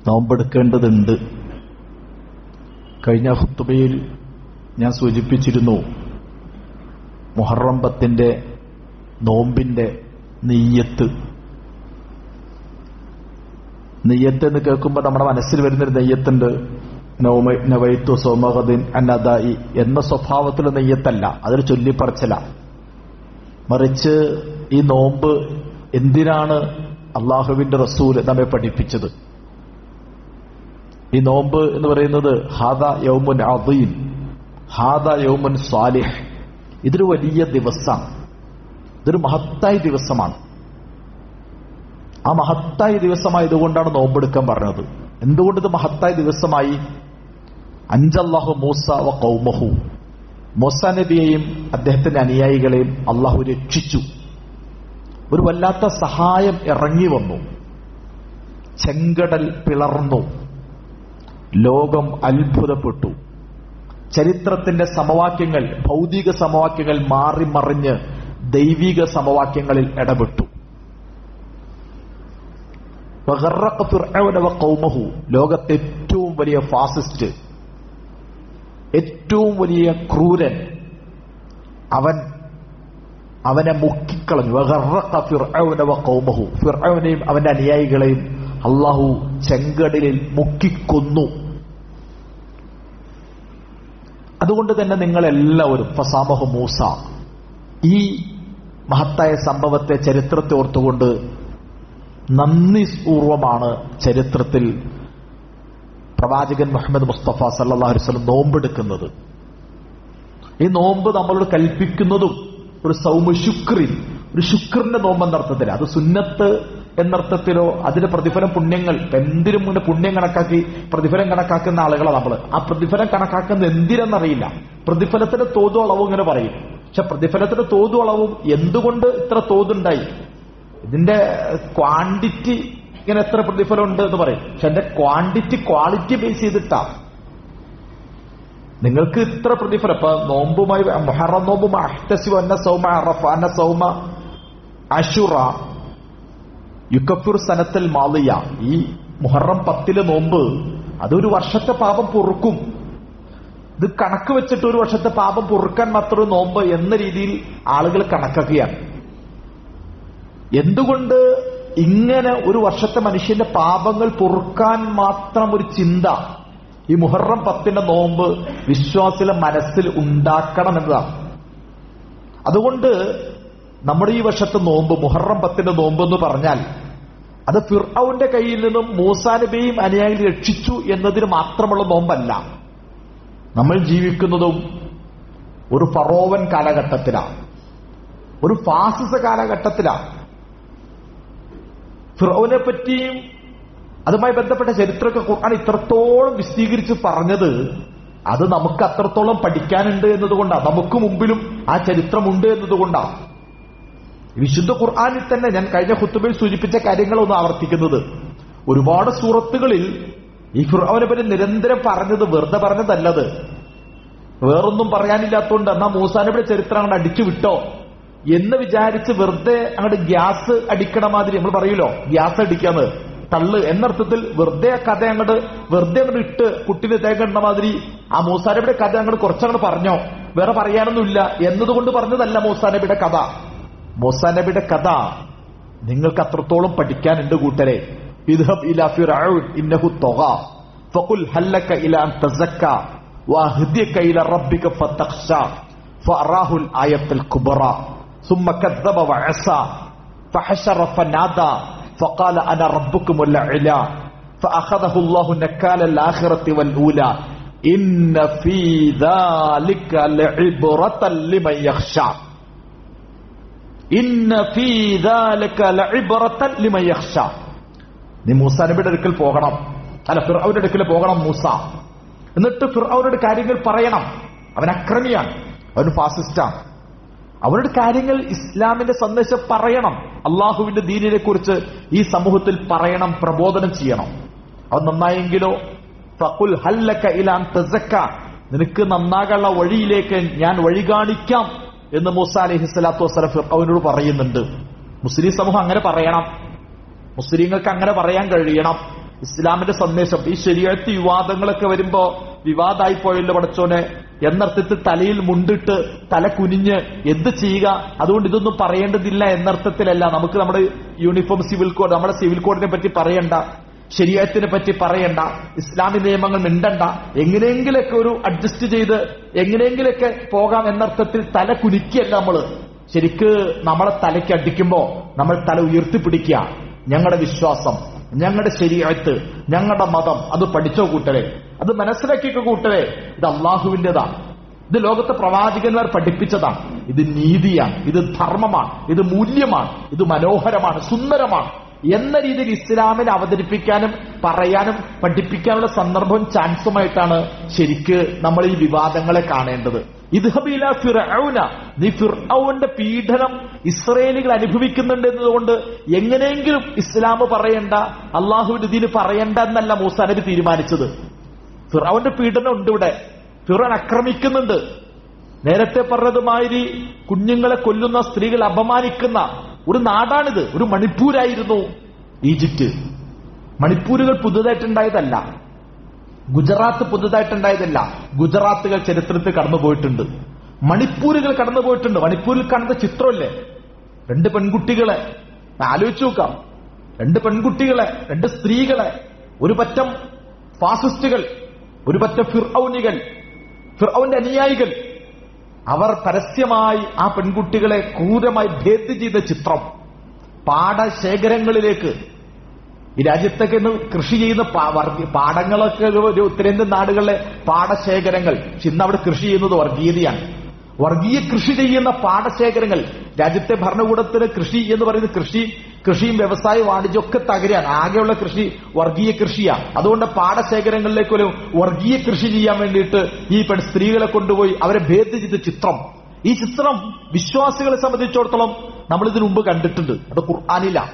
നോമ്പെടുക്കേണ്ടതുണ്ട്. കഴിഞ്ഞ ഖുത്ബയിൽ ഞാൻ സൂചിപ്പിച്ചിരുന്നു, മുഹറം 10 നോമ്പിന്റെ നെയ്യത്ത് എന്ന് കേൾക്കുമ്പോൾ നമ്മുടെ മനസ്സിൽ വരുന്നൊരു നെയ്യത്തുണ്ട്. നവൈത്തു സൗമഗദിൻ അന്നദായി എന്ന സ്വഭാവത്തിലുള്ള നെയ്യത്തല്ല, അതൊരു ചൊല്ലിപ്പറച്ചില. മറിച്ച് ഈ നോമ്പ് എന്തിനാണ് അള്ളാഹുവിന്റെ റസൂൽ നമ്മെ പഠിപ്പിച്ചത്? ഈ നോമ്പ് എന്ന് പറയുന്നത് ഹാദാ യൗമുൻ അദീം, ഹാദാ യൗമുൻ സാലിഹ്. ഇതൊരു വലിയ ദിവസമാണ്, ഇതൊരു മഹത്തായ ദിവസമാണ്. ആ മഹത്തായ ദിവസമായതുകൊണ്ടാണ് നോമ്പെടുക്കാൻ പറഞ്ഞത്. എന്തുകൊണ്ട് ഇത് മഹത്തായ ദിവസമായി? അൻജല്ലാഹു മൂസ വ ഖൗമഹു, മൂസ നബിയെയും അദ്ദേഹത്തിന്റെ അനുയായികളെയും അള്ളാഹു രക്ഷിച്ചു. ഒരു വല്ലാത്ത സഹായം ഇറങ്ങി വന്നു. ചെങ്കടൽ പിളർന്നു, ലോകം അത്ഭുതപ്പെട്ടു. ചരിത്രത്തിന്റെ സമവാക്യങ്ങൾ, ഭൗതിക സമവാക്യങ്ങൾ മാറി മറിഞ്ഞ് ദൈവിക സമവാക്യങ്ങളിൽ ഇടപെട്ടു. ലോകത്തെ ഏറ്റവും വലിയ ഫാസിസ്റ്റ്, ഏറ്റവും വലിയ ക്രൂരൻ, അവനെ മുക്കിക്കളഞ്ഞു. ഫിർഔനെയും അവന്റെ അനുയായികളെയും അള്ളാഹു ചെങ്കടലിൽ മുക്കിക്കൊന്നു. അതുകൊണ്ട് തന്നെ നിങ്ങളെല്ലാവരും ഫസാമഹു മൂസ, ഈ മഹത്തായ സംഭവത്തെ, ചരിത്രത്തെ ഓർത്തുകൊണ്ട് നന്ദിപൂർവമാണ് ചരിത്രത്തിൽ പ്രവാചകൻ മുഹമ്മദ് മുസ്തഫ സല്ലല്ലാഹു അലൈഹി വസല്ലം നോമ്പെടുക്കുന്നത്. ഈ നോമ്പ് നമ്മളോട് കൽപ്പിക്കുന്നതും ഒരു സൗമ ശുക്രിൻ, ഒരു ശുക്രിന്റെ നോമ്പ് എന്നർത്ഥത്തില. അത് സുന്നത്ത് എന്നർത്ഥത്തിലോ അതിന്റെ പ്രതിഫലം പുണ്യങ്ങൾ, എന്തിനും മുന്നേ പുണ്യം കണക്കാക്കി പ്രതിഫലം കണക്കാക്കുന്ന ആളുകളാണ് നമ്മൾ. ആ പ്രതിഫലം കണക്കാക്കുന്നത് എന്തിനെന്നറിയില്ല. പ്രതിഫലത്തിന്റെ തോതും അളവും ഇങ്ങനെ പറയും. പക്ഷെ പ്രതിഫലത്തിന്റെ തോതും അളവും എന്തുകൊണ്ട് ഇത്ര തോതുണ്ടായി, ഇതിന്റെ ക്വാണ്ടിറ്റി ഇങ്ങനെ എത്ര പ്രതിഫലം ഉണ്ട് എന്ന് പറയും. പക്ഷെ എന്റെ ക്വാളിറ്റി ബേസ് ചെയ്തിട്ടാ നിങ്ങൾക്ക് ഇത്ര പ്രതിഫലം. ഇപ്പൊ നോമ്പുമായി മുഹറം നോമ്പ് അഹ്തസിബു അന്ന സൗമ അറഫ അന്ന സൗമ അശുറ യുക്കഫിർ സനത്തൽ മാളിയ. ഈ മുഹറം 10 നോമ്പ് അതൊരു വർഷത്തെ പാപം പൊറുക്കും. ഇത് കണക്ക് വെച്ചിട്ട് ഒരു വർഷത്തെ പാപം പൊറുക്കാൻ മാത്രം നോമ്പ് എന്ന രീതിയിൽ ആളുകൾ കണക്കാക്കുകയാണ്. എന്തുകൊണ്ട് ഇങ്ങനെ ഒരു വർഷത്തെ മനുഷ്യന്റെ പാപങ്ങൾ പൊറുക്കാൻ മാത്രം ഒരു ചിന്ത ഈ മുഹറം 10 നോമ്പ് വിശ്വാസിലെ മനസ്സിൽ ഉണ്ടാക്കണം എന്നതാണ്. അതുകൊണ്ട് നമ്മുടെ ഈ വർഷത്തെ നോമ്പ് മുഹറം 10 നോമ്പ് എന്ന് പറഞ്ഞാൽ അത് ഫിർഔന്റെ കയ്യിൽ നിന്നും മൂസാ നബിയും അനുയായികൾ രക്ഷിച്ചു എന്നതിന് മാത്രമുള്ള നോമ്പല്ല. നമ്മൾ ജീവിക്കുന്നതും ഒരു ഫറോവൻ കാലഘട്ടത്തിലാണ്, ഒരു ഫാസിസ കാലഘട്ടത്തിലാണ്. ഫിർഔനെ പറ്റിയും അതുമായി ബന്ധപ്പെട്ട ചരിത്രമൊക്കെ ഖുർആൻ ഇത്രത്തോളം വിശദീകരിച്ച് പറഞ്ഞത് അത് നമുക്ക് അത്രത്തോളം പഠിക്കാനുണ്ട് എന്നതുകൊണ്ടാണ്, നമുക്ക് മുമ്പിലും ആ ചരിത്രമുണ്ട് എന്നതുകൊണ്ടാണ്. വിശുദ്ധ ഖുർആനിൽ തന്നെ ഞാൻ കഴിഞ്ഞ ഖുത്ബയിൽ സൂചിപ്പിച്ച കാര്യങ്ങളൊന്ന് ആവർത്തിക്കുന്നത്, ഒരുപാട് സൂറത്തുകളിൽ ഈ ഫിർഔനെ പറ്റി നിരന്തരം പറഞ്ഞത് വെറുതെ പറഞ്ഞതല്ലത്, വേറൊന്നും പറയാനില്ലാത്തതുകൊണ്ട് എന്നാ മൂസാ നബിയുടെ ചരിത്രം അങ്ങോട്ട് അടിച്ചു വിട്ടോ എന്ന് വിചാരിച്ച് വെറുതെ അങ്ങോട്ട് ഗ്യാസ് അടിക്കണ മാതിരി നമ്മൾ പറയൂലോ, ഗ്യാസ് അടിക്കാന്ന് തള്ളു എന്നർത്ഥത്തിൽ വെറുതെ ആ കഥ വെറുതെ അങ്ങോട്ട് ഇട്ട് കുട്ടിന് തേക്കണ്ട മാതിരി ആ മൂസാ നബിയുടെ കഥ അങ്ങോട്ട് കുറച്ചങ്ങോട്ട് പറഞ്ഞോ, വേറെ പറയാനൊന്നുമില്ല എന്നതുകൊണ്ട് പറഞ്ഞതല്ല മൂസാ നബിയുടെ കഥ. മൂസാ നബിയുടെ കഥ നിങ്ങൾക്ക് അത്രത്തോളം പഠിക്കാനുണ്ട് കൂട്ടരെ. ഇദ്ഹബ് ഇലാ ഫിർഔൻ ഇന്നഹു തഗാ ഫഖുൽ ഹല്ലക ഇലാ അൻ തസക്ക വഅഹ്ദിക ഇലാ റബ്ബിക ഫതഖ്ശാ ഫഅറാഹുൽ ആയത്തുൽ കുബ്റാ ثم كذب وعصى فحشر فنادى فقال انا ربكم الاعلى فاخذه الله نكال الاخره والاولى ان في ذلك لعبرة لمن يخشى ഇന്ന ഫീ ദാലിക ലഇബ്റതൻ ലിമൻ യഖ്ശ. നീ മൂസാ നബിയുടെ അടുക്കൽ പോകണം, അല്ല ഫിർഔന്റെ അടുക്കൽ പോകണം മൂസ. എന്നിട്ട് ഫിർഔനോട് കാര്യങ്ങൾ പറയണം. അവൻ അക്രമിയാണ്, അവൻ ഫാസിസ്റ്റാണ്. അവരുടെ കാര്യങ്ങൾ ഇസ്ലാമിന്റെ സന്ദേശം പറയണം, അള്ളാഹുവിന്റെ ദീനിനെ കുറിച്ച് ഈ സമൂഹത്തിൽ പറയണം, പ്രബോധനം ചെയ്യണം. അവൻ നന്നായെങ്കിലോ ഫഖുൽ ഹല്ലക ഇലാ അൻ തസക്ക, നിനക്ക് നന്നാകാനുള്ള വഴിയിലേക്ക് ഞാൻ വഴി കാണിക്കാം എന്ന് മൂസ അലൈഹി സ്വലാത്തു വസ്സലാം ഫിർഔനോട് പറയുന്നുണ്ട്. മുസ്ലിം സമൂഹം അങ്ങനെ പറയണം, മുസ്ലിങ്ങൾക്ക് അങ്ങനെ പറയാൻ കഴിയണം. ഇസ്ലാമിന്റെ സന്ദേശം. ഈ ശരീഅത്ത് വിവാദങ്ങളൊക്കെ വരുമ്പോ വിവാദമായി പോയല്ലോ പടച്ചോനെ എന്നർത്ഥത്തിൽ തലയിൽ മുണ്ടിട്ട് തല കുനിഞ്ഞ് എന്ത് ചെയ്യുക, അതുകൊണ്ട് ഇതൊന്നും പറയേണ്ടതില്ല എന്നർത്ഥത്തിലല്ല. നമുക്ക് നമ്മുടെ യൂണിഫോം സിവിൽ കോഡ്, നമ്മുടെ സിവിൽ കോഡിനെ പറ്റി പറയണ്ട, ശരീഅത്തിനെ പറ്റി പറയണ്ട, ഇസ്ലാമിക നിയമങ്ങൾ മിണ്ടണ്ട, എങ്ങനെയെങ്കിലൊക്കെ ഒരു അഡ്ജസ്റ്റ് ചെയ്ത് എങ്ങനെയെങ്കിലൊക്കെ പോകാം എന്നർത്ഥത്തിൽ തല കുനിക്കല്ല നമ്മള്. ശരിക്ക് നമ്മളെ തലയ്ക്ക് അടിക്കുമ്പോ നമ്മൾ തല ഉയർത്തിപ്പിടിക്കുക. ഞങ്ങളുടെ വിശ്വാസം, ഞങ്ങളുടെ ശരീഅത്ത്, ഞങ്ങളുടെ മതം അത് പഠിച്ചോ കൂട്ടരെ, അത് മനസ്സിലാക്കിയോ കൂട്ടരെ, ഇത് അള്ളാഹുവിന്റേതാണ്, ഇത് ലോകത്തെ പ്രവാചകന്മാർ പഠിപ്പിച്ചതാണ്, ഇത് നീതിയാണ്, ഇത് ധർമ്മമാണ്, ഇത് മൂല്യമാണ്, ഇത് മനോഹരമാണ്, സുന്ദരമാണ് എന്ന രീതിയിൽ ഇസ്ലാമിനെ അവതരിപ്പിക്കാനും പറയാനും പഠിപ്പിക്കാനുള്ള സന്ദർഭവും ചാൻസുമായിട്ടാണ് ശരിക്ക് നമ്മൾ ഈ വിവാദങ്ങളെ കാണേണ്ടത്. ഇദ്ഹബില ഫിർഔന, നീ ഫിർഔന്റെ പീഡനം ഇസ്രയേലികൾ അനുഭവിക്കുന്നുണ്ട് എന്നതുകൊണ്ട് എങ്ങനെയെങ്കിലും ഇസ്ലാം പറയണ്ട, അള്ളാഹുവിന്റെ ദീന് പറയണ്ട എന്നല്ല മൂസാ നബി തീരുമാനിച്ചത്. ഫിർഔന്റെ പീഡനം ഉണ്ട് ഇവിടെ, ഫിർഔൻ ആക്രമിക്കുന്നുണ്ട്. നേരത്തെ പറഞ്ഞതുമാതിരി കുഞ്ഞുങ്ങളെ കൊല്ലുന്ന, സ്ത്രീകളെ അപമാനിക്കുന്ന ഒരു നാടാണിത്. ഒരു മണിപ്പൂരായിരുന്നു ഈജിപ്റ്റ്. മണിപ്പൂരുകൾ പുതുതായിട്ടുണ്ടായതല്ല, ഗുജറാത്ത് പുതുതായിട്ടുണ്ടായതല്ല. ഗുജറാത്തുകൾ ചരിത്രത്തിൽ കടന്നുപോയിട്ടുണ്ട്, മണിപ്പൂരുകൾ കടന്നുപോയിട്ടുണ്ട്. മണിപ്പൂരിൽ കാണുന്ന ചിത്രമല്ലേ, 2 പെൺകുട്ടികളെ ആലോചിച്ചു നോക്കാം, 2 പെൺകുട്ടികളെ, 2 സ്ത്രീകളെ, ഒരു പറ്റം ഫാസിസ്റ്റുകൾ, ഒരു പറ്റം ഫിർഔനികൾ, ഫിർഔന്റെ അനുയായികൾ, അവർ പരസ്യമായി ആ പെൺകുട്ടികളെ ക്രൂരമായി ഭേദ്യം ചെയ്ത ചിത്രം. പാടശേഖരങ്ങളിലേക്ക്, ഈ രാജ്യത്തൊക്കെ ഇന്ന് കൃഷി ചെയ്യുന്ന പാടങ്ങളൊക്കെ ഒരു ഉത്തരേന്ത്യൻ നാടുകളിലെ പാടശേഖരങ്ങൾ, പക്ഷെ ഇന്ന് അവിടെ കൃഷി ചെയ്യുന്നത് വർഗീയതയാണ്. വർഗീയ കൃഷി ചെയ്യുന്ന പാടശേഖരങ്ങൾ, രാജ്യത്തെ ഭരണകൂടത്തിന് കൃഷി എന്ന് പറയുന്നത് കൃഷിയും വ്യവസായ വാണിജ്യം ഒക്കെ തകരാണ്. ആകെയുള്ള കൃഷി വർഗീയ കൃഷിയാണ്. അതുകൊണ്ട് പാടശേഖരങ്ങളിലേക്ക് ഒരു വർഗീയ കൃഷി ചെയ്യാൻ വേണ്ടിയിട്ട് ഈ സ്ത്രീകളെ കൊണ്ടുപോയി അവരെ ഭേദ്യം ചെയ്ത ചിത്രം. ഈ ചിത്രം വിശ്വാസികളെ സംബന്ധിച്ചിടത്തോളം നമ്മൾ ഇതിനു മുമ്പ് കണ്ടിട്ടുണ്ട്. അത് ഖുർആനിലാണ്.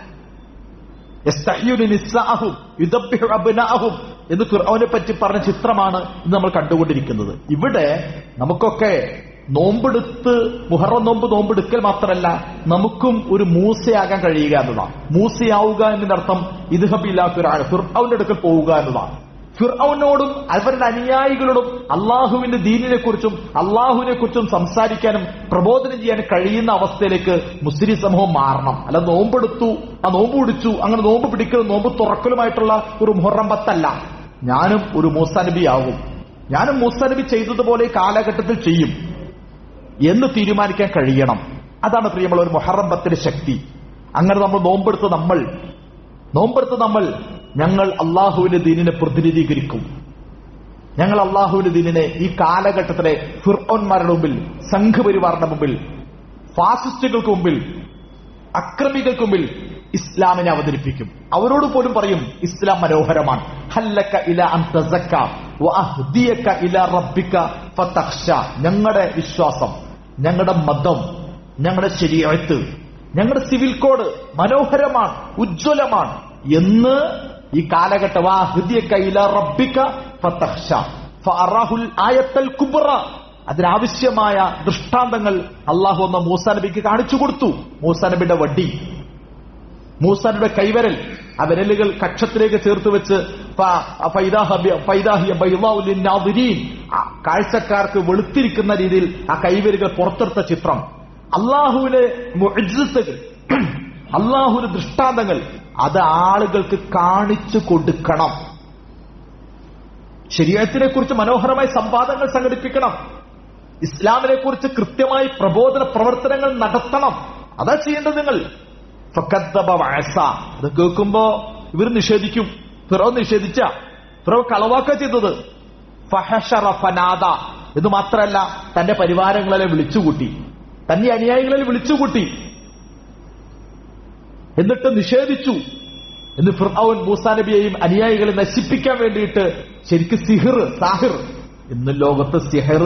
എന്ന് ഫിർഔനെ പറ്റി പറഞ്ഞ ചിത്രമാണ് ഇന്ന് നമ്മൾ കണ്ടുകൊണ്ടിരിക്കുന്നത്. ഇവിടെ നമുക്കൊക്കെ നോമ്പെടുത്ത് മുഹറം നോമ്പെടുക്കൽ മാത്രമല്ല, നമുക്കും ഒരു മൂസയാകാൻ കഴിയുക എന്നതാണ്. മൂസയാവുക എന്നതിനർത്ഥം ഇദ്ഹബിലാ ഫിർഔന, ഫിർഔന്റെ അടുക്കൽ പോവുക എന്നതാണ്. ഫിർഔനോടും അവരുടെ അനുയായികളോടും അള്ളാഹുവിന്റെ ദീനിനെ കുറിച്ചും അള്ളാഹുവിനെ കുറിച്ചും സംസാരിക്കാനും പ്രബോധനം ചെയ്യാനും കഴിയുന്ന അവസ്ഥയിലേക്ക് മുസ്ലിം സമൂഹം മാറണം. അല്ല നോമ്പെടുത്തു, ആ നോമ്പ് പിടിച്ചു, അങ്ങനെ നോമ്പ് പിടിക്കലും നോമ്പ് തുറക്കലുമായിട്ടുള്ള ഒരു മുഹറം 10 അല്ല. ഞാനും ഒരു മൂസാ നബി ആകും, ഞാനും മൂസാ നബി ചെയ്തതുപോലെ കാലഘട്ടത്തിൽ ചെയ്യും എന്ന് തീരുമാനിക്കാൻ കഴിയണം. അതാണ് പ്രിയമുള്ള ഒരു മുഹറം 10 ശക്തി. അങ്ങനെ നമ്മൾ നോമ്പെടുത്ത് നമ്മൾ ഞങ്ങൾ അള്ളാഹുവിന്റെ ദീനിനെ പ്രതിനിധീകരിക്കും. ഞങ്ങൾ അള്ളാഹുവിന്റെ ദീനിനെ ഈ കാലഘട്ടത്തിലെ ഫിർഔന്മാരുടെ മുമ്പിൽ, സംഘപരിവാറിന്റെ മുമ്പിൽ, ഫാസിസ്റ്റുകൾക്ക് മുമ്പിൽ, അക്രമികൾക്ക് മുമ്പിൽ ഇസ്ലാമിനെ അവതരിപ്പിക്കും. അവരോട് പോലും പറയും ഇസ്ലാം മനോഹരമാണ്. ഹല്ലക ഇലാ അൻ തസക്ക വഅഹ്ദിയക ഇലാ റബ്ബിക ഫതഖ്ശ. ഞങ്ങളുടെ വിശ്വാസം, ഞങ്ങളുടെ മതം, ഞങ്ങളുടെ ശരീഅത്ത്, ഞങ്ങളുടെ സിവിൽ കോഡ് മനോഹരമാണ്, ഉജ്ജ്വലമാണ് എന്ന് ഈ കാലഘട്ടം വഅഹ്ദിയക ഇലാ റബ്ബിക ഫതഖ്ശ ഫഅറാഹുൽ ആയത്തുൽ കുബ്ര. അതിനാവശ്യമായ ദൃഷ്ടാന്തങ്ങൾ അള്ളാഹു ഒന്ന് മൂസാ നബിക്ക് കാണിച്ചു കൊടുത്തു. മൂസാ നബിയുടെ വടി, മൂസാ നബിയുടെ കൈവരൽ, ആ വിരലുകൾ കക്ഷത്തിലേക്ക് ചേർത്ത് വെച്ച് കാഴ്ചക്കാർക്ക് വെളുത്തിരിക്കുന്ന രീതിയിൽ ആ കൈവരുകൾ പുറത്തെടുത്ത ചിത്രം. അള്ളാഹുവിലെ മുഅ്ജിസത്തുകൾ, അള്ളാഹുവിന്റെ ദൃഷ്ടാന്തങ്ങൾ അത് ആളുകൾക്ക് കാണിച്ചു കൊടുക്കണം. ശരീഅത്തിനെ കുറിച്ച് മനോഹരമായ സംവാദങ്ങൾ സംഘടിപ്പിക്കണം. ഇസ്ലാമിനെ കുറിച്ച് കൃത്യമായി പ്രബോധന പ്രവർത്തനങ്ങൾ നടത്തണം. അതാ ചെയ്യേണ്ടത് നിങ്ങൾ. അത് കേൾക്കുമ്പോ ഇവർ നിഷേധിക്കും. ഫിറൗൻ നിഷേധിച്ച, ഫിറൗൻ കളവാക്ക ചെയ്തത്. ഫഹശറ ഫനാദ എന്ന് മാത്രമല്ല, തന്റെ പരിവാരങ്ങളെ വിളിച്ചുകൂട്ടി, തന്റെ അനുയായികളെ വിളിച്ചുകൂട്ടി, എന്നിട്ട് നിഷേധിച്ചു. എന്ന് ഫിർഔൻ മൂസാ നബിയെയും അനുയായികളെ നശിപ്പിക്കാൻ വേണ്ടിയിട്ട് ശരിക്കും സാഹിർ. ഇന്ന് ലോകത്ത്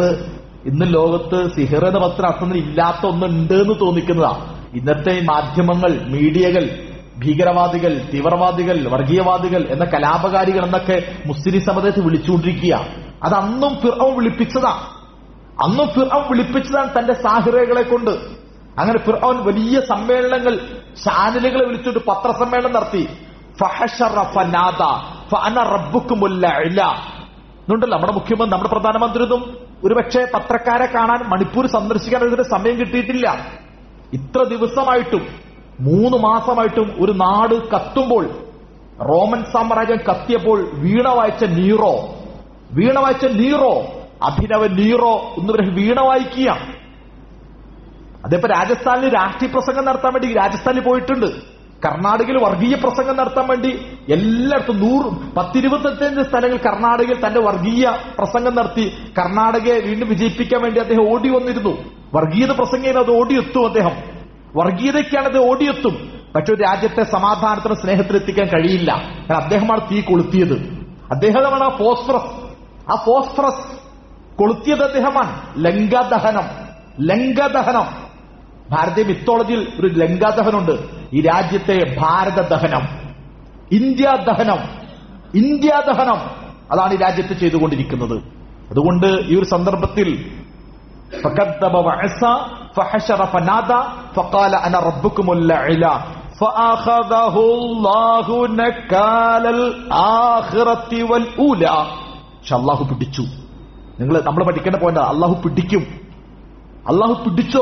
സിഹിർ എന്ന പത്ര അർത്ഥം ഇല്ലാത്ത ഒന്നുണ്ട് എന്ന് തോന്നിക്കുന്നതാണ്. ഇന്നത്തെ മാധ്യമങ്ങൾ, മീഡിയകൾ, ഭീകരവാദികൾ, തീവ്രവാദികൾ, വർഗീയവാദികൾ എന്ന കലാപകാരികൾ എന്നൊക്കെ മുസ്ലിം സമുദായത്തെ വിളിച്ചുകൊണ്ടിരിക്കുക. അത് അന്നും ഫിർഔൻ വിളിപ്പിച്ചതാണ് തന്റെ സാഹിറകളെ കൊണ്ട്. അങ്ങനെ ഫിർഔൻ വലിയ സമ്മേളനങ്ങൾ, ചാനലുകളെ വിളിച്ചുകൊണ്ട് പത്രസമ്മേളനം നടത്തി. ഫഹശറ ഫനാദ ഫഅന റബ്ബുക്കുമുൽ അഅ്ല. എന്നുണ്ടല്ലോ നമ്മുടെ മുഖ്യമന്ത്രി, നമ്മുടെ പ്രധാനമന്ത്രിയൊന്നും ഒരുപക്ഷെ പത്രക്കാരെ കാണാൻ മണിപ്പൂർ സന്ദർശിക്കാൻ ഇതിന് സമയം കിട്ടിയിട്ടില്ല. ഇത്ര ദിവസമായിട്ടും 3 മാസമായിട്ടും ഒരു നാട് കത്തുമ്പോൾ, റോമൻ സാമ്രാജ്യം കത്തിയപ്പോൾ വീണ വായിച്ച നീറോ അഭിനവ നീറോ എന്നിവരെ വീണ വായിക്കുക. അതേപോലെ രാജസ്ഥാനിൽ രാഷ്ട്രീയ പ്രസംഗം നടത്താൻ വേണ്ടി രാജസ്ഥാനിൽ പോയിട്ടുണ്ട്. കർണാടകയിൽ വർഗീയ പ്രസംഗം നടത്താൻ വേണ്ടി എല്ലായിടത്തും 125 സ്ഥലങ്ങളിൽ കർണാടകയിൽ തന്റെ വർഗീയ പ്രസംഗം നടത്തി കർണാടകയെ വീണ്ടും വിജയിപ്പിക്കാൻ വേണ്ടി അദ്ദേഹം ഓടി വന്നിരുന്നു. വർഗീയത പ്രസംഗം അത് ഓടിയെത്തും, അദ്ദേഹം വർഗീയതയ്ക്കാണ് അത് ഓടിയെത്തും. പക്ഷെ ഒരു രാജ്യത്തെ സമാധാനത്തിന് സ്നേഹത്തിലെത്തിക്കാൻ കഴിയില്ല. കാരണം അദ്ദേഹമാണ് തീ കൊളുത്തിയത്. അദ്ദേഹമാണ് ആ ഫോസ്ഫറസ് കൊളുത്തിയത് അദ്ദേഹമാണ്. ലങ്കാദഹനം ഭാരതീയ മിത്തോളജിയിൽ ഒരു ലങ്കാദഹനമുണ്ട്. ഈ രാജ്യത്തെ ഭാരത ദഹനം, ഇന്ത്യാദഹനം അതാണ് ഈ രാജ്യത്ത് ചെയ്തുകൊണ്ടിരിക്കുന്നത്. അതുകൊണ്ട് ഈ ഒരു സന്ദർഭത്തിൽ فكذب وعصى فحشر فنادى فقال انا ربكم الاعلى فاخذه الله نكال الاخره والاولى. അല്ലാഹു പിടിച്ചു. നമ്മൾ പഠിക്കേണ്ട പോയിന്റ്, അല്ലാഹു പിടിക്കും. അല്ലാഹു പിടിച്ചോ